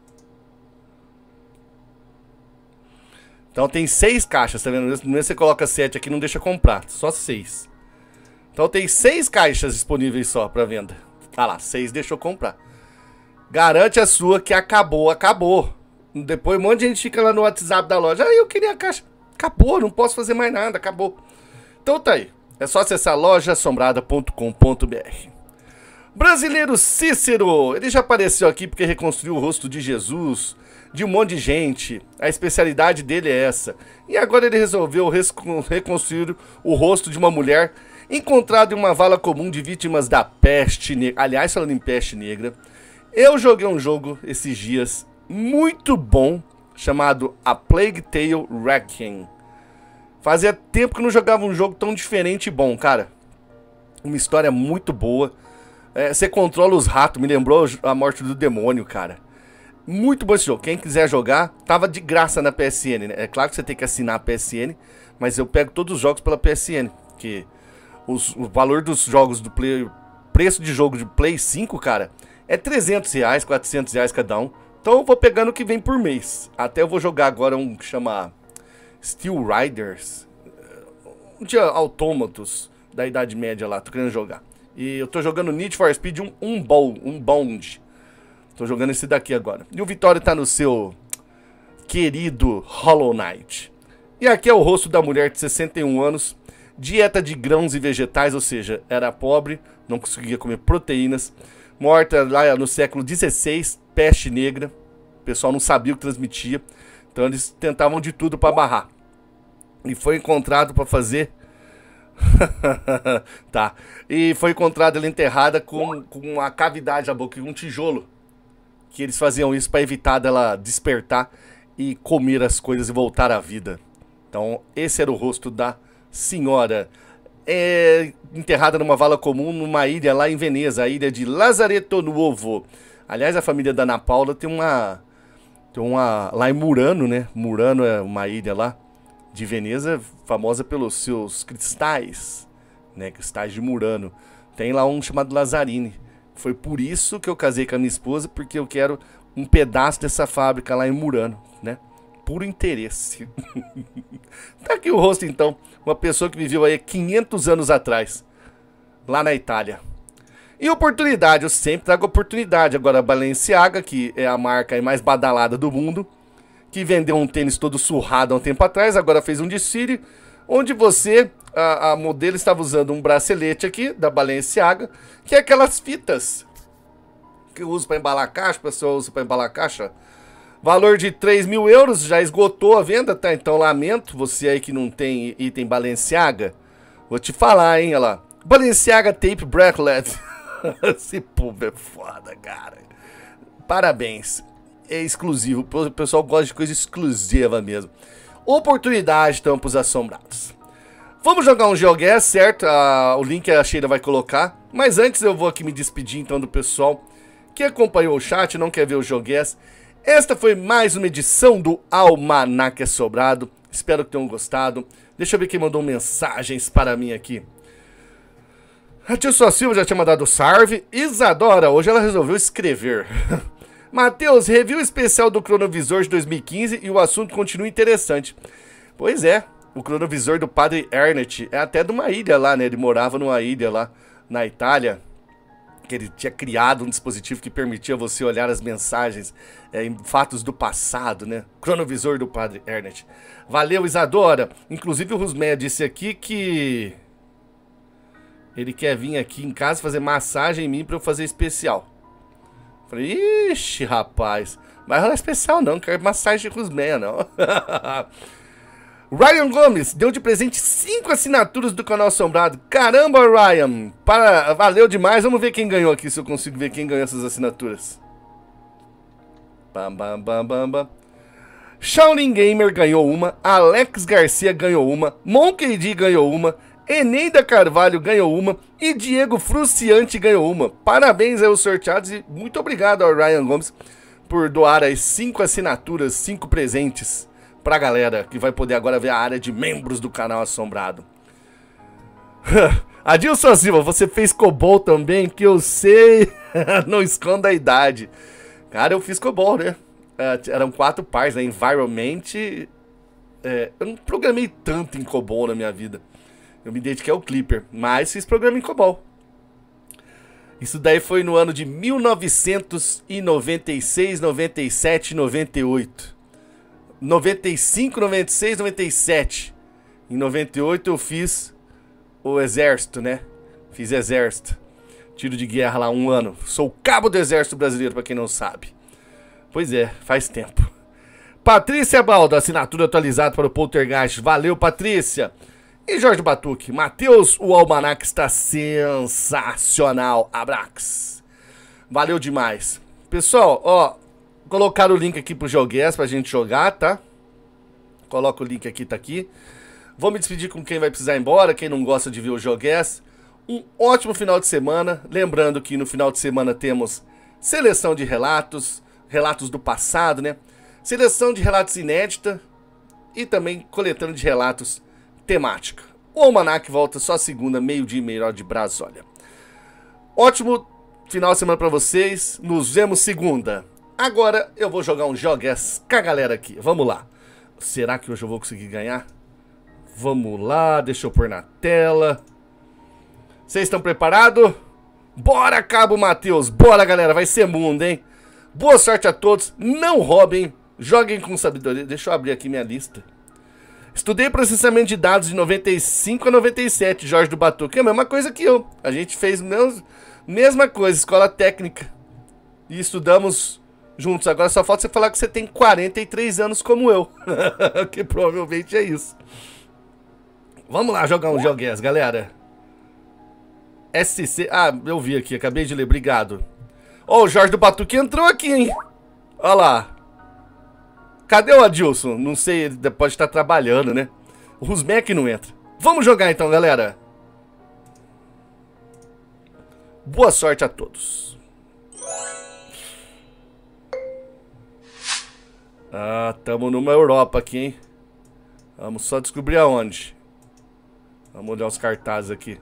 Então tem 6 caixas, tá vendo? Mesmo você coloca 7 aqui, não deixa comprar, só 6. Então tem 6 caixas disponíveis só para venda. Ah lá, 6 deixou comprar. Garante a sua que acabou, acabou. Depois um monte de gente fica lá no WhatsApp da loja. Ah, eu queria a caixa. Acabou, não posso fazer mais nada, acabou. Então tá aí. É só acessar lojaassombrada.com.br. Brasileiro Cícero, ele já apareceu aqui porque reconstruiu o rosto de Jesus, de um monte de gente. A especialidade dele é essa. E agora ele resolveu reconstruir o rosto de uma mulher encontrada em uma vala comum de vítimas da peste negra. Aliás, falando em peste negra, eu joguei um jogo esses dias muito bom, chamado A Plague Tale Requiem. Fazia tempo que eu não jogava um jogo tão diferente e bom, cara. Uma história muito boa. Você controla os ratos, me lembrou a morte do demônio, cara. Muito bom esse jogo. Quem quiser jogar, tava de graça na PSN, né? É claro que você tem que assinar a PSN, mas eu pego todos os jogos pela PSN. Porque o valor dos jogos do Play... Preço de jogo de Play 5, cara, é R$300, R$400 cada um. Então eu vou pegando o que vem por mês. Até eu vou jogar agora um que chama Steel Riders. Um de autômatos da Idade Média lá, tô querendo jogar. E eu tô jogando Need for Speed Unbound. Tô jogando esse daqui agora. E o Vitória tá no seu querido Hollow Knight. E aqui é o rosto da mulher de 61 anos. Dieta de grãos e vegetais, ou seja, era pobre, não conseguia comer proteínas. Morta lá no século XVI, peste negra. O pessoal não sabia o que transmitia. Então eles tentavam de tudo para barrar. E foi encontrado para fazer... tá. E foi encontrada ela enterrada com uma cavidade na boca, um tijolo. Que eles faziam isso para evitar dela despertar e comer as coisas e voltar à vida. Então esse era o rosto da senhora. Enterrada numa vala comum numa ilha lá em Veneza, a ilha de Lazaretto Nuovo. Aliás, a família da Ana Paula tem uma lá em Murano, né? Murano é uma ilha lá de Veneza, famosa pelos seus cristais, né? Cristais de Murano. Tem lá um chamado Lazzarini. Foi por isso que eu casei com a minha esposa, porque eu quero um pedaço dessa fábrica lá em Murano, né? Puro interesse. Tá aqui o rosto, então. Uma pessoa que viveu aí 500 anos atrás, lá na Itália. E oportunidade, eu sempre trago oportunidade. Agora a Balenciaga, que é a marca aí mais badalada do mundo, que vendeu um tênis todo surrado há um tempo atrás, agora fez um desfile, onde você, a modelo estava usando um bracelete aqui, da Balenciaga, que é aquelas fitas que eu uso para embalar a caixa, o pessoal usa para embalar a caixa. Valor de 3 mil euros, já esgotou a venda, tá? Então lamento, você aí que não tem item Balenciaga, vou te falar, hein, olha lá. Balenciaga Tape Bracelet. Esse povo é foda, cara. Parabéns. É exclusivo, o pessoal gosta de coisa exclusiva mesmo. Oportunidade, então, pros assombrados. Vamos jogar um GeoGuess, certo? O link a Sheila vai colocar. Mas antes eu vou aqui me despedir, então, do pessoal que acompanhou o chat, não quer ver o GeoGuess. Esta foi mais uma edição do Almanac Assombrado. Espero que tenham gostado. Deixa eu ver quem mandou mensagens para mim aqui. A tia Sua Silva já tinha mandado salve. Isadora, hoje ela resolveu escrever. Matheus, review especial do cronovisor de 2015 e o assunto continua interessante. Pois é, o cronovisor do Padre Ernest é até de uma ilha lá, né? Ele morava numa ilha lá na Itália, que ele tinha criado um dispositivo que permitia você olhar as mensagens em fatos do passado, né? Cronovisor do Padre Ernest. Valeu, Isadora. Inclusive o Rusmeia disse aqui que ele quer vir aqui em casa fazer massagem em mim pra eu fazer especial. Falei, ixi, rapaz, vai rolar especial não, não quero massagem de Rusmeia não. Ryan Gomes deu de presente 5 assinaturas do canal Assombrado. Caramba, Ryan. Valeu demais. Vamos ver quem ganhou aqui, se eu consigo ver quem ganhou essas assinaturas. Bam, bam, bam, bam, bam. Shaolin Gamer ganhou uma. Alex Garcia ganhou uma. Monkey D ganhou uma. Eneida Carvalho ganhou uma. E Diego Fruciante ganhou uma. Parabéns aí aos sorteados. E muito obrigado ao Ryan Gomes por doar as 5 assinaturas, 5 presentes pra galera que vai poder agora ver a área de membros do canal Assombrado. Adilson Silva, você fez COBOL também? Que eu sei. Não esconda a idade. Cara, eu fiz COBOL, né? Eram 4 pares, né? Environment. Eu não programei tanto em COBOL na minha vida. Eu me dediquei ao Clipper, mas fiz programa em COBOL. Isso daí foi no ano de 1996, 97, 98. 95, 96, 97. Em 98 eu fiz o exército, né? Fiz exército. Tiro de guerra lá 1 ano. Sou cabo do exército brasileiro, pra quem não sabe. Pois é, faz tempo. Patrícia Baldo, assinatura atualizada para o Poltergeist. Valeu, Patrícia. E Jorge Batuque. Matheus, o almanac está sensacional. Abrax. Valeu demais. Pessoal, ó, colocaram o link aqui pro Jogués pra gente jogar, tá? Coloca o link aqui, tá aqui. Vou me despedir com quem vai precisar ir embora, quem não gosta de ver o Jogués. Um ótimo final de semana. Lembrando que no final de semana temos seleção de relatos, relatos do passado, né? Seleção de relatos inédita e também coletando de relatos temática. O Almanac volta só segunda, meio-dia e meia, hora de Brasília. Ótimo final de semana pra vocês. Nos vemos segunda. Agora eu vou jogar um Jogués com a galera aqui. Vamos lá. Será que hoje eu vou conseguir ganhar? Vamos lá, deixa eu pôr na tela. Vocês estão preparados? Bora, Cabo Matheus. Bora, galera. Vai ser mundo, hein? Boa sorte a todos. Não roubem. Joguem com sabedoria. Deixa eu abrir aqui minha lista. Estudei processamento de dados de 95 a 97, Jorge do Batuque. É a mesma coisa que eu. A gente fez mesma coisa, escola técnica. E estudamos juntos. Agora só falta você falar que você tem 43 anos como eu. Que provavelmente é isso. Vamos lá jogar um Jogués, galera. SC... Ah, eu vi aqui, acabei de ler, obrigado. Ó, o Jorge do Batuque entrou aqui, hein? Olha lá. Cadê o Adilson? Não sei, ele pode estar trabalhando, né? O Rusmek não entra. Vamos jogar então, galera. Boa sorte a todos. Ah, tamo numa Europa aqui, hein? Vamos só descobrir aonde. Vamos olhar os cartazes aqui.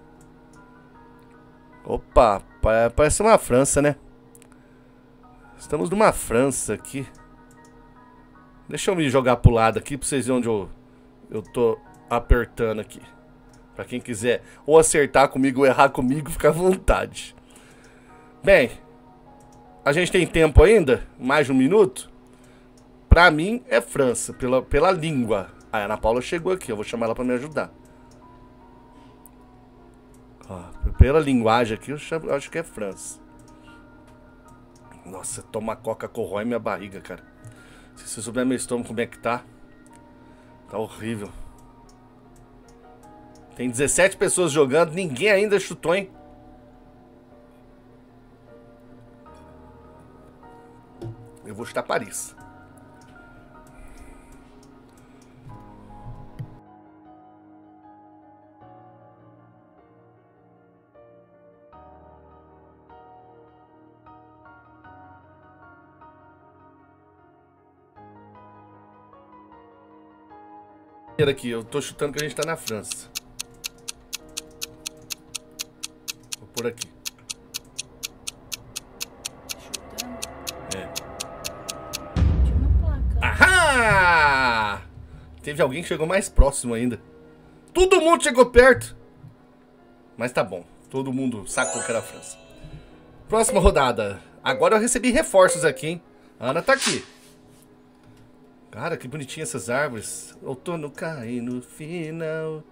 Opa, parece uma França, né? Estamos numa França aqui. Deixa eu me jogar pro lado aqui pra vocês verem onde eu tô apertando aqui. Pra quem quiser ou acertar comigo ou errar comigo, fica à vontade. Bem, a gente tem tempo ainda? Mais de 1 minuto? Pra mim é França, pela língua. A Ana Paula chegou aqui, eu vou chamar ela pra me ajudar. Ó, pela linguagem aqui, eu acho que é França. Nossa, tomar coca corrói minha barriga, cara. Se você souber meu estômago como é que tá. Tá horrível. Tem 17 pessoas jogando, ninguém ainda chutou, hein? Eu vou chutar Paris. Aqui, eu tô chutando que a gente tá na França. Vou por aqui. Chutando? É. Tinha uma placa. Ahá! Teve alguém que chegou mais próximo ainda. Todo mundo chegou perto. Mas tá bom. Todo mundo sacou que era a França. Próxima rodada. Agora eu recebi reforços aqui, hein? A Ana tá aqui. Cara, que bonitinha essas árvores. Outono cai no final.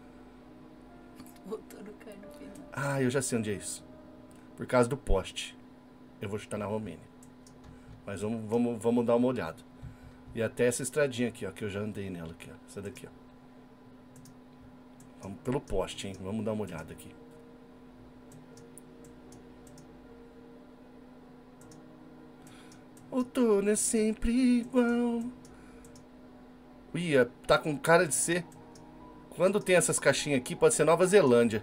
Outono cai no final. Ah, eu já sei onde é isso. Por causa do poste. Eu vou chutar na Romênia. Mas vamos dar uma olhada. E até essa estradinha aqui, ó, que eu já andei nela aqui, ó. Essa daqui, ó. Vamos pelo poste, hein? Vamos dar uma olhada aqui. Outono é sempre igual. Ia, tá com cara de ser. Quando tem essas caixinhas aqui, pode ser Nova Zelândia.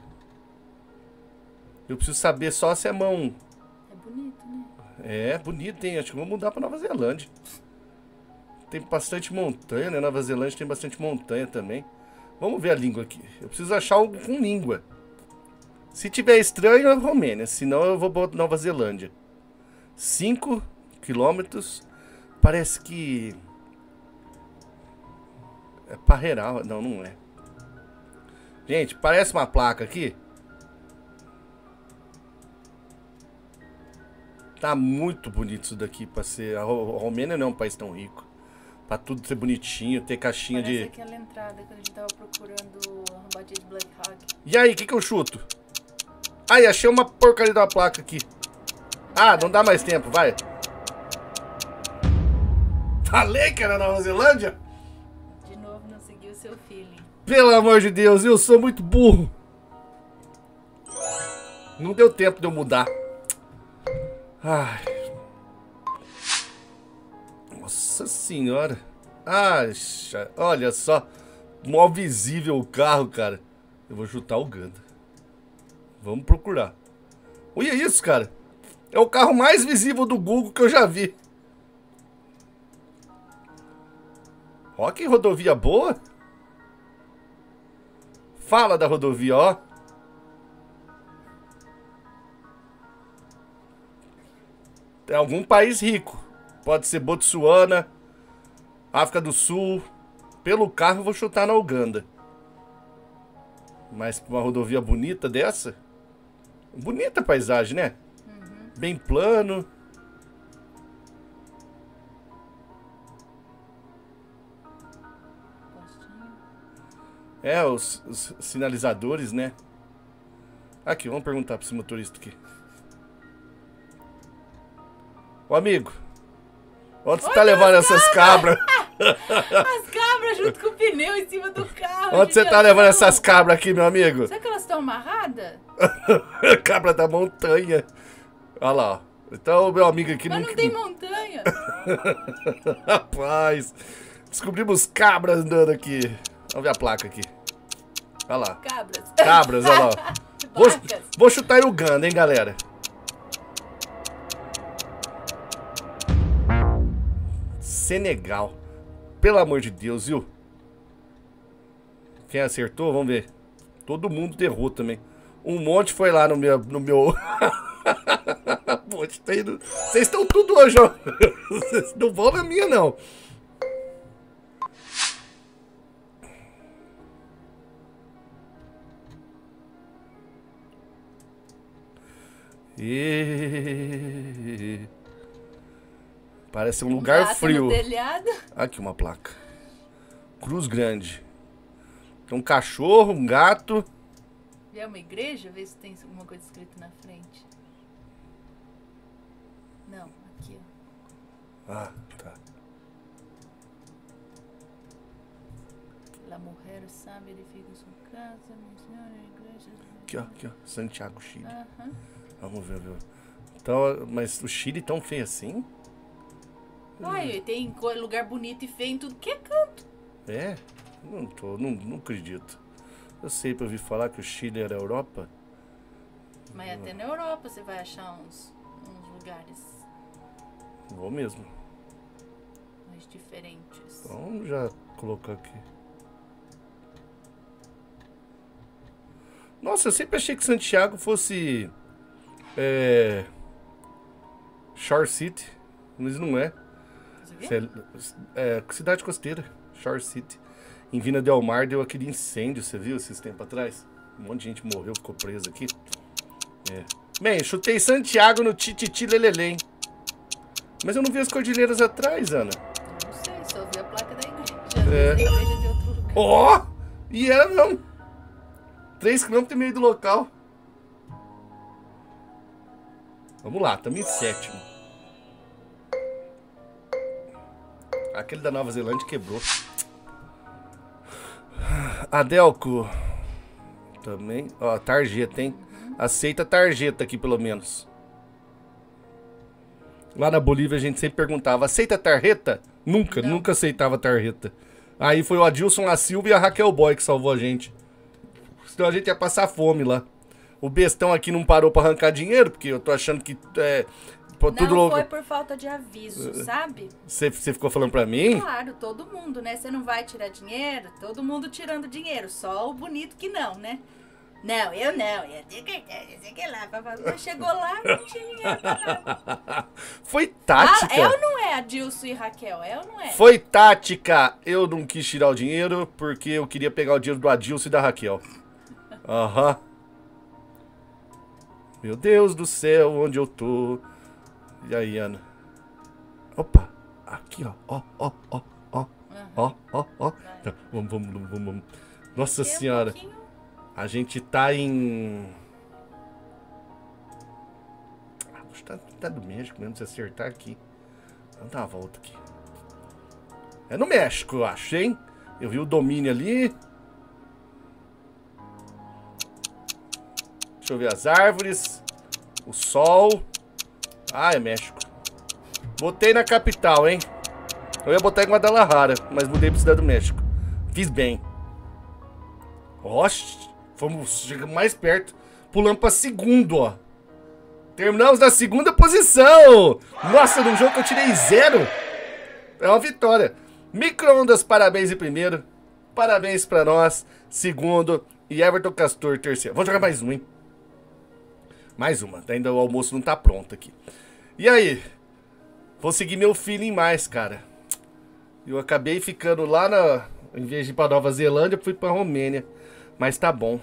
Eu preciso saber só se é mão. É bonito, né? É, bonito, hein? Acho que vou mudar pra Nova Zelândia. Tem bastante montanha, né? Nova Zelândia tem bastante montanha também. Vamos ver a língua aqui. Eu preciso achar algo com língua. Se tiver estranho, é Romênia. Senão eu vou botar Nova Zelândia. 5 quilômetros. Parece que... é Parreiral. Não, não é. Gente, parece uma placa aqui. Tá muito bonito isso daqui pra ser... A Romênia não é um país tão rico. Pra tudo ser bonitinho, ter caixinha Parece de... aquela entrada quando a gente tava procurando a rampadinha de Black Hawk. E aí, o que eu chuto? Ai, achei uma porcaria da placa aqui. Ah, não dá mais tempo, vai. Falei que era Nova Zelândia? De novo, não seguiu o seu feeling. Pelo amor de Deus, eu sou muito burro. Não deu tempo de eu mudar. Ai. Nossa senhora. Ai, olha só. Mó visível o carro, cara. Eu vou chutar o Uganda. Vamos procurar. Olha isso, cara. É o carro mais visível do Google que eu já vi. Ó que rodovia boa. Fala da rodovia, ó. É algum país rico. Pode ser Botsuana, África do Sul. Pelo carro eu vou chutar na Uganda. Mas uma rodovia bonita dessa? Bonita a paisagem, né? Uhum. Bem plano. Postinho. É, os sinalizadores, né? Aqui, vamos perguntar pra esse motorista aqui. Ô amigo, onde você tá levando essas cabras? As cabras junto com o pneu em cima do carro. Onde você tá levando essas cabras aqui, meu amigo? Será que elas estão amarradas? Cabra da montanha. Olha lá, ó. Então o meu amigo aqui Mas não tem montanha. Rapaz, descobrimos cabras andando aqui. Vamos ver a placa aqui. Olha lá. Cabras. Cabras, olha lá. Placas. Vou chutar em Uganda, hein, galera. Senegal. Pelo amor de Deus, viu? Quem acertou, vamos ver. Todo mundo errou também. Um monte foi lá no meu... Um monte tá indo... Vocês estão tudo hoje, ó. Vocês não vão na minha, não. Parece um lugar Gato frio. no telhado. Aqui uma placa. Cruz Grande. Tem um cachorro, um gato. E é uma igreja? Vê se tem alguma coisa escrita na frente. Não, aqui, ó. Ah, tá. La mujer sabe, edifica sua casa, menciona a igreja. Aqui, ó. Santiago, Chile. Aham. Vamos ver. Então, mas o Chile tão feio assim? Uai, tem lugar bonito e feio em tudo que é canto. É? Não acredito. Eu sempre ouvi falar que o Chile era a Europa. Mas até na Europa você vai achar uns lugares Vou mesmo. mais diferentes. Então vamos já colocar aqui. Nossa, eu sempre achei que Santiago fosse Shore City, mas não é. Você vê? É cidade costeira, Shore City. Em Vina Del Mar deu aquele incêndio, você viu esses tempos atrás? Um monte de gente morreu, ficou preso aqui. Bem, chutei Santiago no Tititi Lelele, hein? Mas eu não vi as cordilheiras atrás, Ana. Não sei, só vi a placa da igreja. Às vezes a igreja de outro lugar. Ó! E era mesmo. 3 km e meio do local. Vamos lá, estamos em 7º. Aquele da Nova Zelândia quebrou. Adelco. Também. Ó, tarjeta, hein? Aceita tarjeta aqui, pelo menos. Lá na Bolívia a gente sempre perguntava, aceita tarjeta? Nunca, nunca aceitava tarjeta. Aí foi o Adilson, a Silva e a Raquel Boy que salvou a gente. Senão a gente ia passar fome lá. O bestão aqui não parou pra arrancar dinheiro, porque eu tô achando que... tudo Não foi por falta de aviso, sabe? Você ficou falando pra mim? Claro, todo mundo, né? Você não vai tirar dinheiro? Todo mundo tirando dinheiro. Só o bonito que não, né? Não, eu não. Eu tenho que lá. Chegou lá, não tinha dinheiro pra nada. Foi tática. É ou não é, Adilson e Raquel? É ou não é? Foi tática. Eu não quis tirar o dinheiro porque eu queria pegar o dinheiro do Adilson e da Raquel. Aham. Meu Deus do céu, onde eu tô? E aí, Ana? Opa, aqui, ó. Ó. Tá, vamos. Nossa senhora. A gente tá em... Acho que tá do México mesmo, se acertar aqui. Vamos dar uma volta aqui. É no México, eu acho, hein? Eu vi o domínio ali. Deixa eu ver as árvores. O sol. Ah, é México. Botei na capital, hein? Eu ia botar em Guadalajara, mas mudei pra Cidade do México. Fiz bem. Oxe, chegamos mais perto. Pulamos pra segundo, ó. Terminamos na segunda posição. Nossa, num jogo que eu tirei 0. É uma vitória. Micro-ondas, parabéns em primeiro. Parabéns pra nós. Segundo. E Everton Castor, terceiro. Vamos jogar mais um, hein? Mais uma. Ainda o almoço não tá pronto aqui. E aí? Vou seguir meu feeling mais, cara. Eu acabei ficando lá na... Em vez de ir pra Nova Zelândia, fui pra Romênia. Mas tá bom.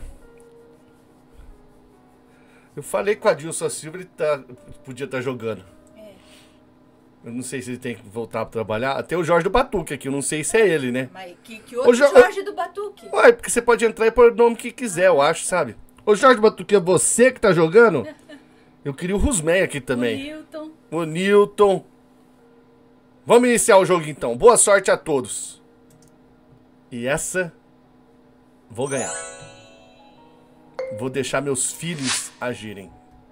Eu falei com o Adilson Silva, ele podia estar jogando. Eu não sei se ele tem que voltar pra trabalhar. Até o Jorge do Batuque aqui, eu não sei se é ele, né? Mas que outro Jorge do Batuque? Ué, porque você pode entrar e pôr o nome que quiser, eu acho, sabe? Ô Jorge do Batuque, é você que tá jogando? Eu queria o Rusmé aqui também. O Newton. Vamos iniciar o jogo então. Boa sorte a todos. E essa... Vou ganhar. Vou deixar meus filhos agirem.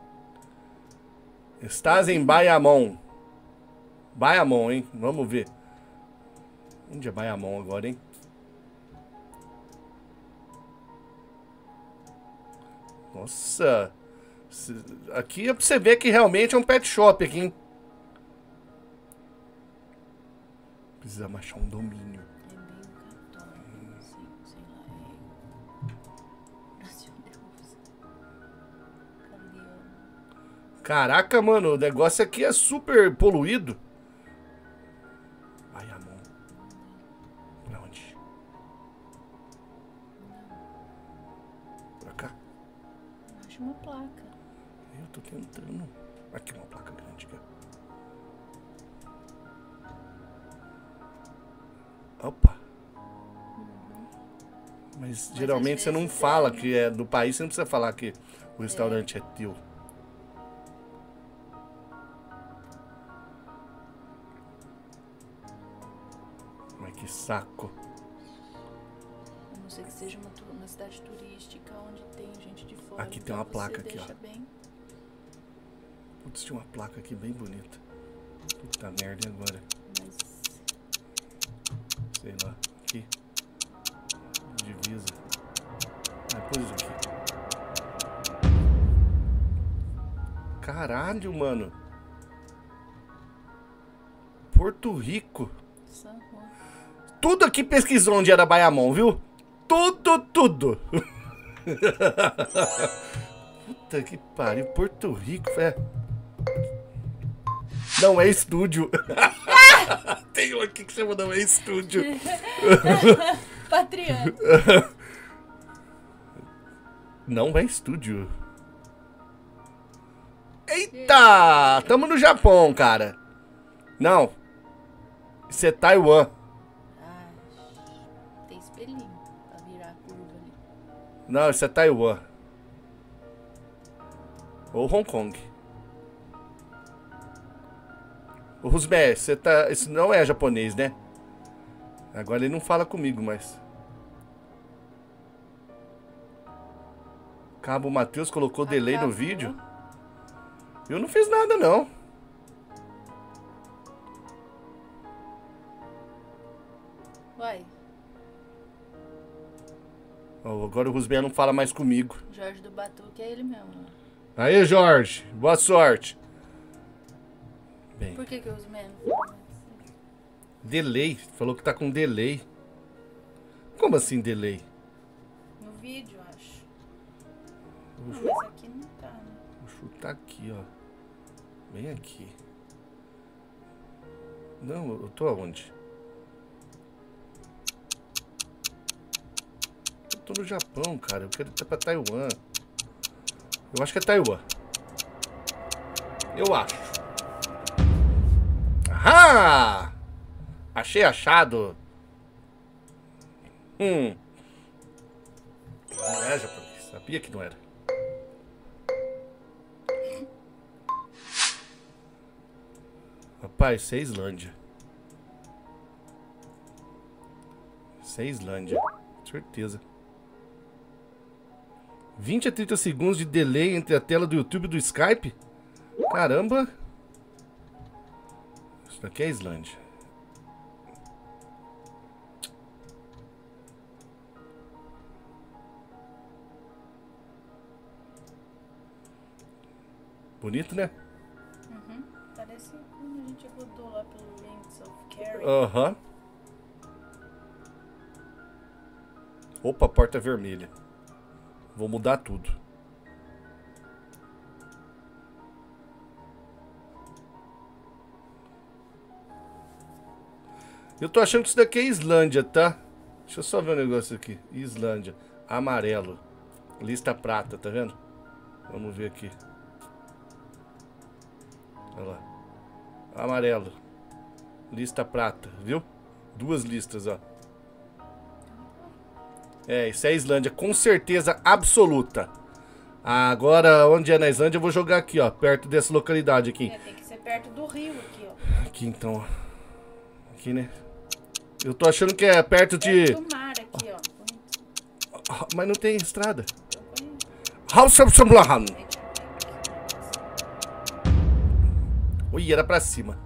Estás em Bayamon. Bayamon, hein? Vamos ver. Onde é Bayamon agora, hein? Nossa. Aqui é pra você ver que realmente é um pet shop aqui, hein? Precisa achar um domínio. Caraca, mano, o negócio aqui é super poluído. Bayamon. Pra onde? Pra cá? Acho uma placa. Eu tô tentando. Aqui uma placa grande, cara. Opa. Mas geralmente você não fala que é do país, você não precisa falar que o restaurante é teu. Que saco. A não ser que seja uma cidade turística onde tem gente de fora. Aqui tem uma placa aqui, ó. Bem. Putz, tinha uma placa aqui bem bonita. Puta merda, e agora? Mas... Sei lá, aqui. Divisa. Depois aqui. Caralho, mano. Porto Rico. Tudo aqui pesquisou onde era Bayamon, viu? Tudo. Puta que pariu. Porto Rico, é. Não é estúdio. Tem um aqui que chama não é estúdio. Patriano. Não é estúdio. Eita! Tamo no Japão, cara. Não. Isso é Taiwan. Tem espelhinho pra virar a curva ali. Não, isso é Taiwan. Ou Hong Kong. O Rusmé, você tá... Isso não é japonês, né? Agora ele não fala comigo, mas... Cabo Matheus colocou delay no Acabou. vídeo. Eu não fiz nada, não. Uai, Ó, agora o Rusbel não fala mais comigo. Jorge do Batuque é ele mesmo. Aí, Jorge. Boa sorte. Bem, Por que eu uso menos? delay. Falou que tá com delay. Como assim delay? No vídeo, acho. Não, mas aqui não tá, né? Vou chutar aqui, ó. Bem aqui. Não, eu tô aonde? Eu tô no Japão, cara. Eu quero ir pra Taiwan. Eu acho que é Taiwan. Eu acho. Ahá! Achei achado. Não é japonês. Sabia que não era. Rapaz, isso é Islândia. Isso é Islândia. Certeza. 20 a 30 segundos de delay entre a tela do YouTube e do Skype? Caramba! Isso daqui é Islândia. Bonito, né? Parece quando a gente rodou lá pelo Links of Carry. Aham. Opa, porta vermelha. Vou mudar tudo. Eu tô achando que isso daqui é Islândia, tá? Deixa eu só ver um negócio aqui. Islândia. Amarelo. Lista prata, tá vendo? Vamos ver aqui. Olha lá. Amarelo. Lista prata, viu? Duas listas, ó. É, isso é Islândia, com certeza absoluta. Agora, onde é na Islândia, eu vou jogar aqui, ó. Perto dessa localidade aqui. É, tem que ser perto do rio aqui, ó. Aqui, então, ó. Aqui, né? Eu tô achando que é perto de... Perto do mar aqui, ó. Mas não tem estrada. Eu conheço. Hausabshamlahan. Ui, era pra cima.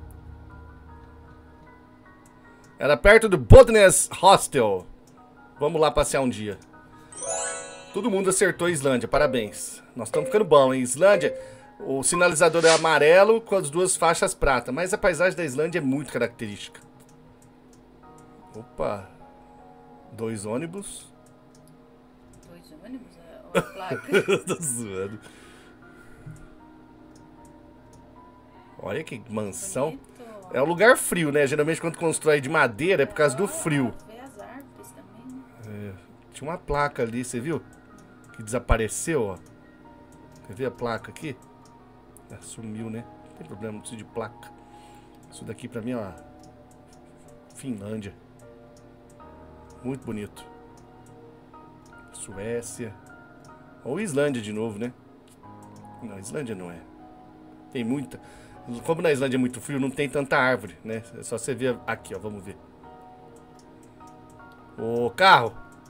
Era perto do Bodnes Hostel. Vamos lá passear um dia. Todo mundo acertou Islândia, parabéns. Nós estamos ficando bom, hein? Islândia, o sinalizador é amarelo com as duas faixas prata. Mas a paisagem da Islândia é muito característica. Opa. 2 ônibus. 2 ônibus? Olha a placa. Tô zoando. Olha que mansão. Bonito. É um lugar frio, né? Geralmente quando constrói de madeira é por causa do frio. Vê as árvores também, né? Tinha uma placa ali, você viu? Que desapareceu, ó. Quer ver a placa aqui? Ah, sumiu, né? Não tem problema, não preciso de placa. Isso daqui pra mim, ó. Finlândia. Muito bonito. Suécia. Ou Islândia de novo, né? Não, Islândia não é. Tem muita. Como na Islândia é muito frio, não tem tanta árvore, né? É só você ver aqui, ó. Vamos ver. Ô, carro!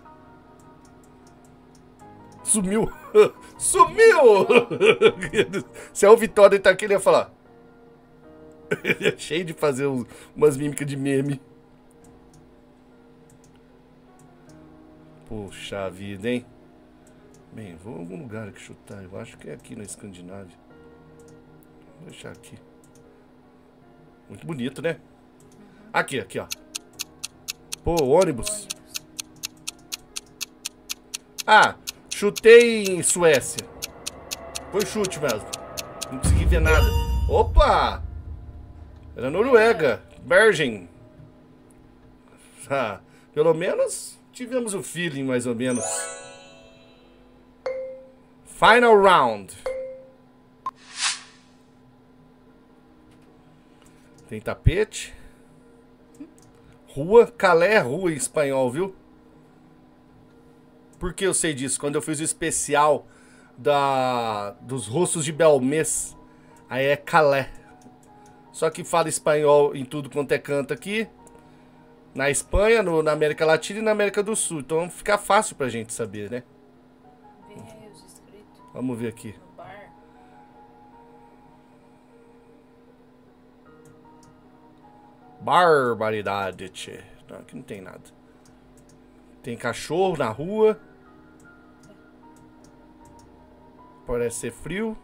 Sumiu! Sumiu! Se é o Vitória e tá aqui, ele ia falar. Ele é cheio de fazer umas mímicas de meme. Poxa vida, hein? Bem, vou em algum lugar aqui chutar. Eu acho que é aqui na Escandinávia. Vou deixar aqui. Muito bonito, né? Aqui, aqui, ó. Pô, ônibus. Ah, chutei em Suécia. Foi chute mesmo. Não consegui ver nada. Opa! Era Noruega. Bergen. Ah, pelo menos tivemos o feeling, mais ou menos. Final round. Tem tapete. Rua. Calé é rua em espanhol, viu? Por que eu sei disso? Quando eu fiz o especial dos Rostos de Belmez, aí é Calé. Só que fala espanhol em tudo quanto é canto aqui. Na Espanha, na América Latina e na América do Sul. Então fica fácil pra gente saber, né? Vê os Vamos ver aqui. No bar. Barbaridade, tchê. Não, aqui não tem nada. Tem cachorro na rua. Parece ser frio.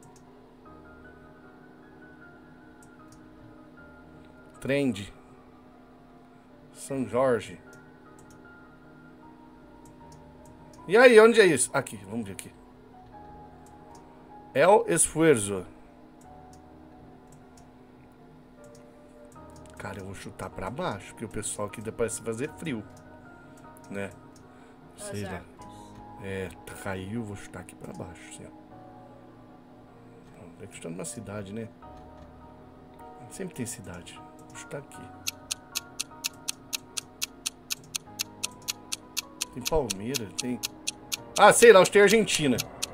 Trend. São Jorge. E aí, onde é isso? Aqui, vamos ver aqui. El Esfuerzo. Cara, eu vou chutar pra baixo, porque o pessoal aqui parece fazer frio. Né? Sei lá. É, caiu, vou chutar aqui pra baixo, assim, ó. É que chutando na cidade, né? Sempre tem cidade. Vou chutar aqui. Tem Palmeiras, tem... Ah, sei lá, acho que tem Argentina.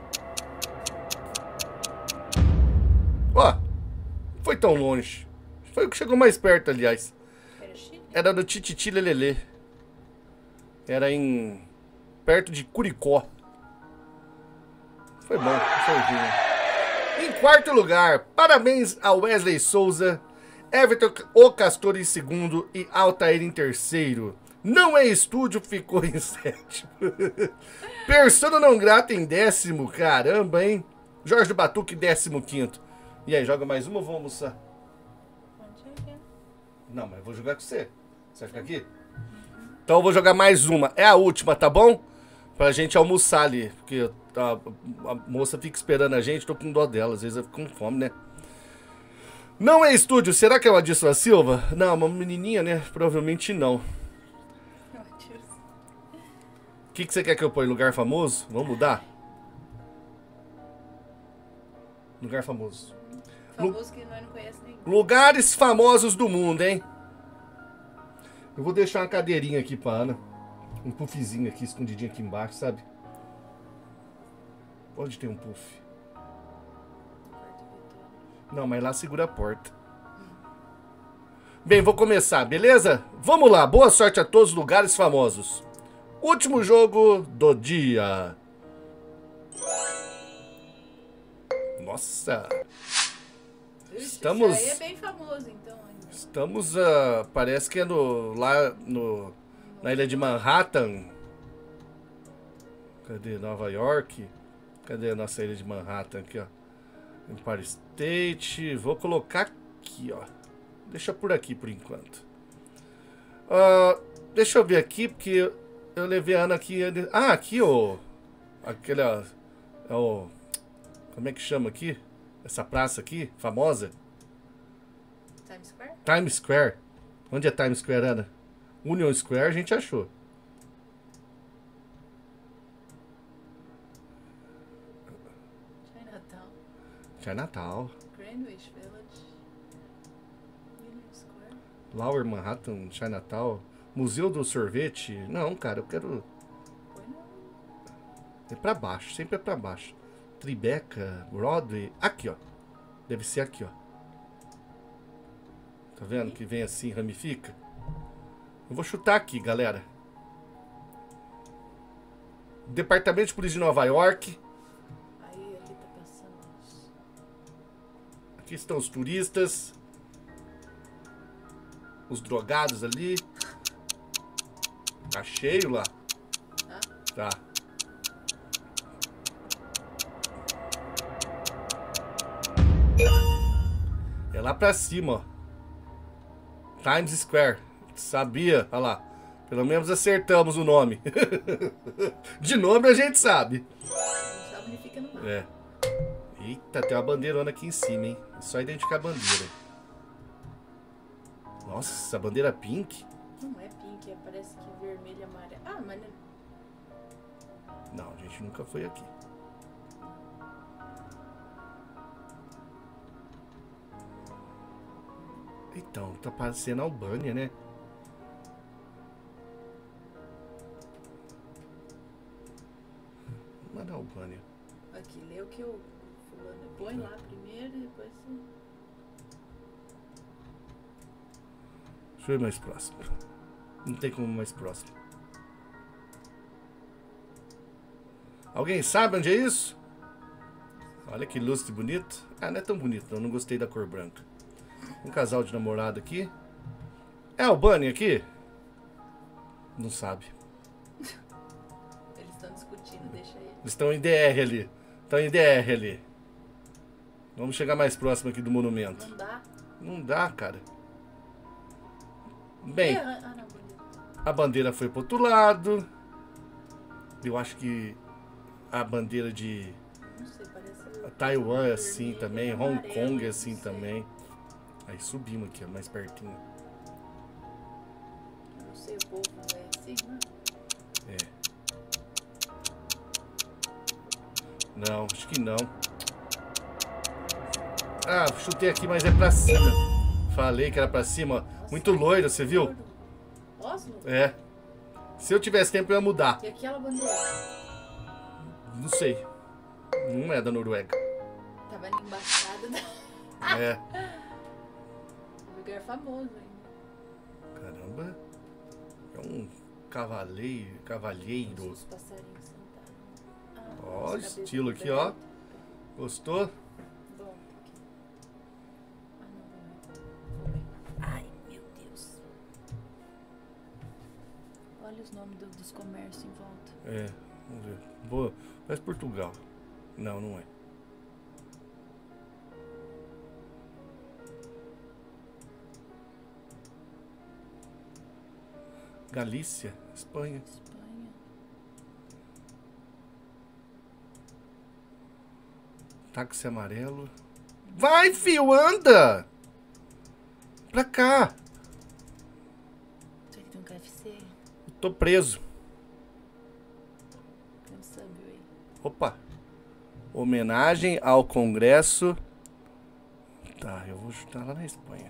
Ó, foi tão longe. Foi o que chegou mais perto, aliás. Era Chile? Era do Tititi Lelele. Era em... perto de Curicó. Foi bom, foi bom. Em quarto lugar, parabéns a Wesley Souza, Everton O Castor em segundo e Altair em terceiro. Não é Estúdio ficou em sétimo. Persona não grata em décimo, caramba, hein? Jorge do Batuque, 15º. E aí, joga mais uma ou vou almoçar? Onde é? Não, mas eu vou jogar com você. Você vai ficar aqui? Então eu vou jogar mais uma. É a última, tá bom? Pra gente almoçar ali. Porque a moça fica esperando a gente, tô com dó dela. Às vezes eu fico com fome, né? Não é Estúdio. Será que é o Adilson Silva? Não, uma menininha, né? Provavelmente não. O que você quer que eu ponha? Lugar famoso? Vamos mudar? Lugar famoso. Famoso que nós não conhecemos nenhum. Lugares famosos do mundo, hein? Eu vou deixar uma cadeirinha aqui pra Ana. Um puffzinho aqui, escondidinho aqui embaixo, sabe? Onde tem um puff? Não, mas lá segura a porta. Bem, vou começar, beleza? Vamos lá, boa sorte a todos os lugares famosos. Último jogo do dia. Nossa. Estamos... Isso aí é bem famoso, então. Ainda. Estamos, parece que é na ilha de Manhattan. Cadê? Nova York. Cadê a nossa ilha de Manhattan aqui, ó? Empire State. Vou colocar aqui, ó. Deixa por aqui por enquanto. Deixa eu ver aqui, porque eu levei a Ana aqui. Ah, aqui, ó. Aquele, ó. Como é que chama aqui? Essa praça aqui, famosa? Times Square? Times Square. Onde é Times Square, Ana? Union Square a gente achou. Chinatown. Chinatown. Greenwich Village. Union Square. Lower Manhattan, Chinatown. Museu do Sorvete. Não, cara, eu quero... Foi não. É pra baixo, sempre é pra baixo. Tribeca, Broadway. Aqui, ó. Deve ser aqui, ó. Tá vendo que vem assim, ramifica? Eu vou chutar aqui, galera. Departamento de Polícia de Nova York. Aí ali tá passando. Aqui estão os turistas. Os drogados ali. Tá cheio lá. Tá. É lá pra cima, ó. Times Square. Sabia? Olha lá. Pelo menos acertamos o nome. De nome a gente sabe. Não sabe onde fica no mar. É. Eita, tem uma bandeirona aqui em cima, hein? É só identificar a bandeira. Nossa, a bandeira pink? Não é pink, parece que vermelho e amarelo. Ah, mas Não, a gente nunca foi aqui. Então, tá parecendo a Albânia, né? Não é da Albânia. aqui, lê o que o fulano põe lá primeiro e depois você... Deixa eu ir mais próximo. Não tem como ir mais próximo. Alguém sabe onde é isso? Olha que lustre bonito. Ah, não é tão bonito não, não gostei da cor branca. Um casal de namorado aqui. É o Bunny aqui? Não sabe. Eles estão discutindo, deixa ele. Eles estão em DR ali. Estão em DR ali. Vamos chegar mais próximo aqui do monumento. Não dá. Não dá, cara. Bem, Ah, não, bonito. a bandeira foi pro outro lado. Eu acho que a bandeira de Não sei, parece... Taiwan é assim vermelho, também. amarelo, Hong Kong é não assim sei. também. Aí subimos aqui, ó, mais pertinho. Não sei, o povo é assim, né? É. Não, acho que não. Ah, chutei aqui, mas é pra cima. Falei que era pra cima. Nossa, Muito loiro, você viu? Oslo? É. Se eu tivesse tempo, eu ia mudar. E aquela bandeira? Não sei. Não é da Noruega. Tava na embaixada da... É. lugar famoso ainda. Caramba. É um cavalheiro. Os passarinhos sentaram. Ó, as cabeças estilo do aqui, ó. velho. Gostou? Bom, aqui. Ah, não, vou ver. Ai, meu Deus. Olha os nomes dos comércios em volta. É. Vamos ver. Boa. Mas Portugal. Não, não é. Galícia, Espanha. Espanha. Táxi amarelo. Vai, fio, anda! Pra cá. Será que tem um KFC? Tô preso. Tem um Subway. Opa. Homenagem ao Congresso. Tá, eu vou chutar lá na Espanha.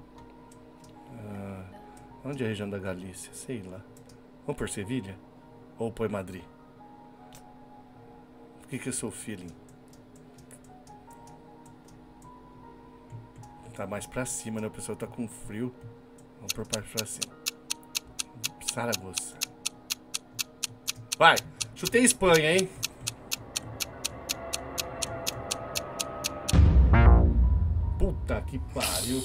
Onde é a região da Galícia? Sei lá. Vamos por Sevilha? Ou por Madrid? O que é o seu feeling? Tá mais pra cima, né? O pessoal tá com frio. Vamos por parte pra cima. Saragoça. Vai! Chutei Espanha, hein? Puta que pariu.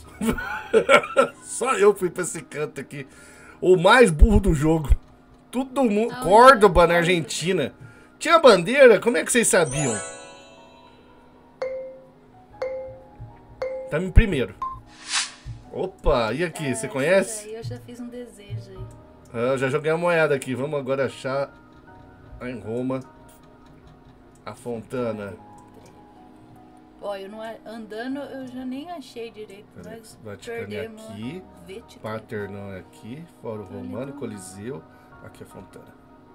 Só eu fui pra esse canto aqui. O mais burro do jogo. Todo mundo. Aonde? Córdoba, na Córdoba. Argentina. Tinha bandeira? Como é que vocês sabiam? Tamo em primeiro. Opa, e aqui? Você conhece? Aí eu já fiz um desejo aí. Ah, eu já joguei uma moeda aqui. Vamos agora achar em Roma a Fontana. Ó, eu não andando, eu já nem achei direito. Nós Vaticano é perdemos aqui. a Vaticano. Paternão é aqui. Fórum Romano, legal. Coliseu. Aqui é a Fontana.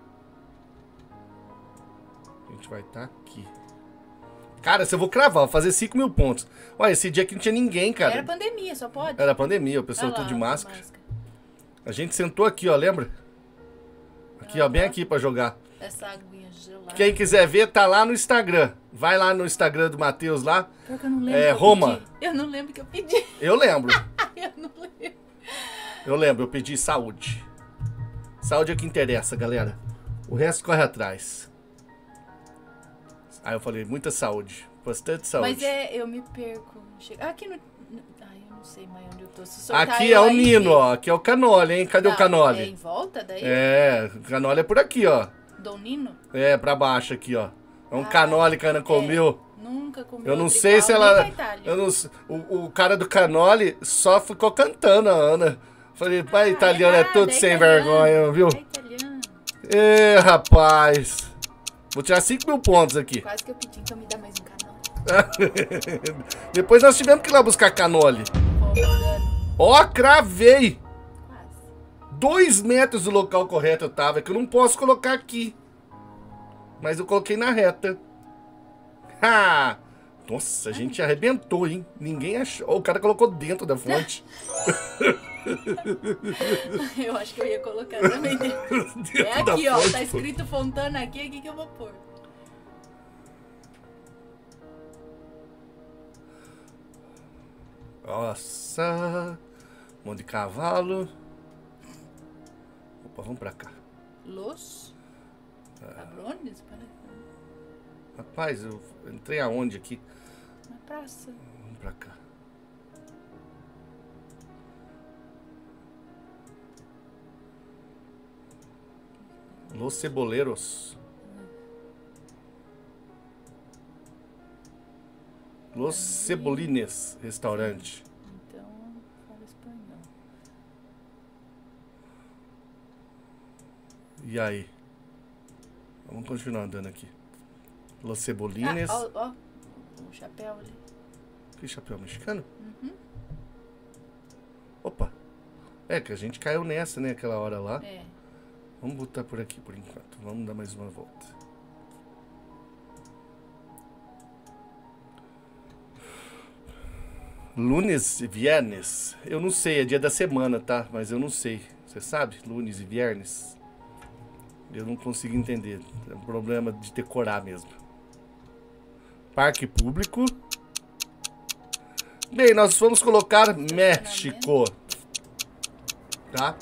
A gente vai estar aqui. Cara, se eu vou cravar, vou fazer 5 mil pontos. Olha, esse dia aqui não tinha ninguém, cara. Era pandemia, só pode. Era pandemia, o pessoal Olha lá, tudo de com máscara. A gente sentou aqui, ó, lembra? Aqui, ó, bem aqui pra jogar. Essa aguinha gelada. Quem quiser ver, tá lá no Instagram. Vai lá no Instagram do Matheus lá. Pior que eu não lembro É, que eu Roma. pedi. Eu não lembro que eu pedi. Eu lembro. Eu não lembro. Eu lembro, eu pedi saúde. Saúde é o que interessa, galera. O resto corre atrás. Aí eu falei, muita saúde. Bastante saúde. Mas eu me perco. Aqui no... Ai, eu não sei mais onde eu tô. Se soltar Aqui eu é o aí Nino, fico. ó. Aqui é o Canole, hein? Cadê o Não, Canole? É em volta daí? É, o Canole é por aqui, ó. Dom Nino? É, pra baixo aqui, ó. É um Ah, Canole que a Ana comeu. Nunca comi Eu não outro sei igual, se nem ela. na Itália. Eu não, o cara do Canole só ficou cantando, a Ana. Falei, pai, italiano é nada, tudo sem italiano. vergonha, viu? É italiano. Ê, rapaz. Vou tirar 5 mil pontos aqui. Quase que eu pedi, então me dá mais um canal. Depois nós tivemos que ir lá buscar canole. Vou mandando. Ó, cravei! Quase. 2 metros do local correto eu tava. É que eu não posso colocar aqui. Mas eu coloquei na reta. Ha! Nossa, a gente arrebentou, hein? Ninguém achou. Ó, o cara colocou dentro da fonte. Eu acho que eu ia colocar também dentro. Dentro É da aqui, ó. fonte, Tá pô. escrito Fontana aqui, aqui que eu vou pôr. Nossa. Mão de cavalo. Opa, vamos pra cá. Los Cabrones? Rapaz, eu entrei aonde aqui? Na praça. Vamos pra cá. Los Ceboleros. Los Cebolines, restaurante. Então, fala espanhol. E aí? Vamos continuar andando aqui. Los Cebolines. Ah, ó, o chapéu ali. Que chapéu mexicano? Opa. É que a gente caiu nessa, né? Aquela hora lá. É. Vamos voltar por aqui por enquanto. Vamos dar mais uma volta. Lunes e viernes. Eu não sei, é dia da semana, tá? Mas eu não sei. Você sabe? Lunes e viernes. Eu não consigo entender. É um problema de decorar mesmo. Parque público. Bem, nós vamos colocar México. Tá?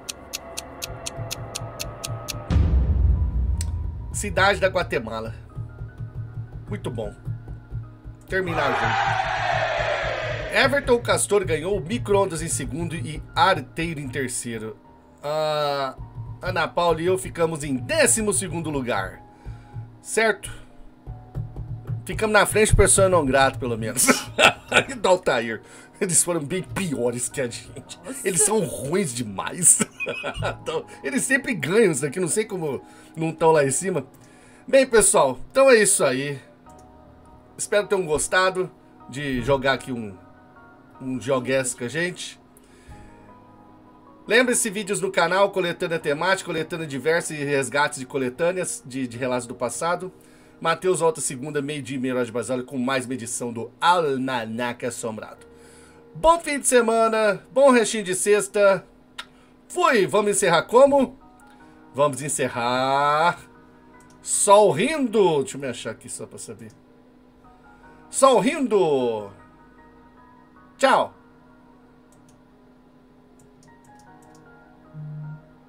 Cidade da Guatemala. Muito bom. Terminar o jogo. Everton Castor ganhou micro-ondas em segundo e Arteiro em terceiro. Ana Paula e eu ficamos em 12º lugar. Certo? Ficamos na frente, pessoa não grata, pelo menos. E do Altair. Eles foram bem piores que a gente. Eles são ruins demais. Então, eles sempre ganham isso aqui. Não sei como não estão lá em cima. Bem, pessoal, então é isso aí. Espero que tenham gostado de jogar aqui um joguesse com a gente. Lembre-se, vídeos no canal, coletânea temática, coletânea diversa e resgates de coletâneas de relatos do passado. Matheus volta segunda, meio-dia e meia, hora de Basílio, com mais uma edição do Almanac Assombrado. Bom fim de semana, bom restinho de sexta. Fui! Vamos encerrar como? Vamos encerrar... Sol rindo! Deixa eu me achar aqui só pra saber. Sol rindo! Tchau!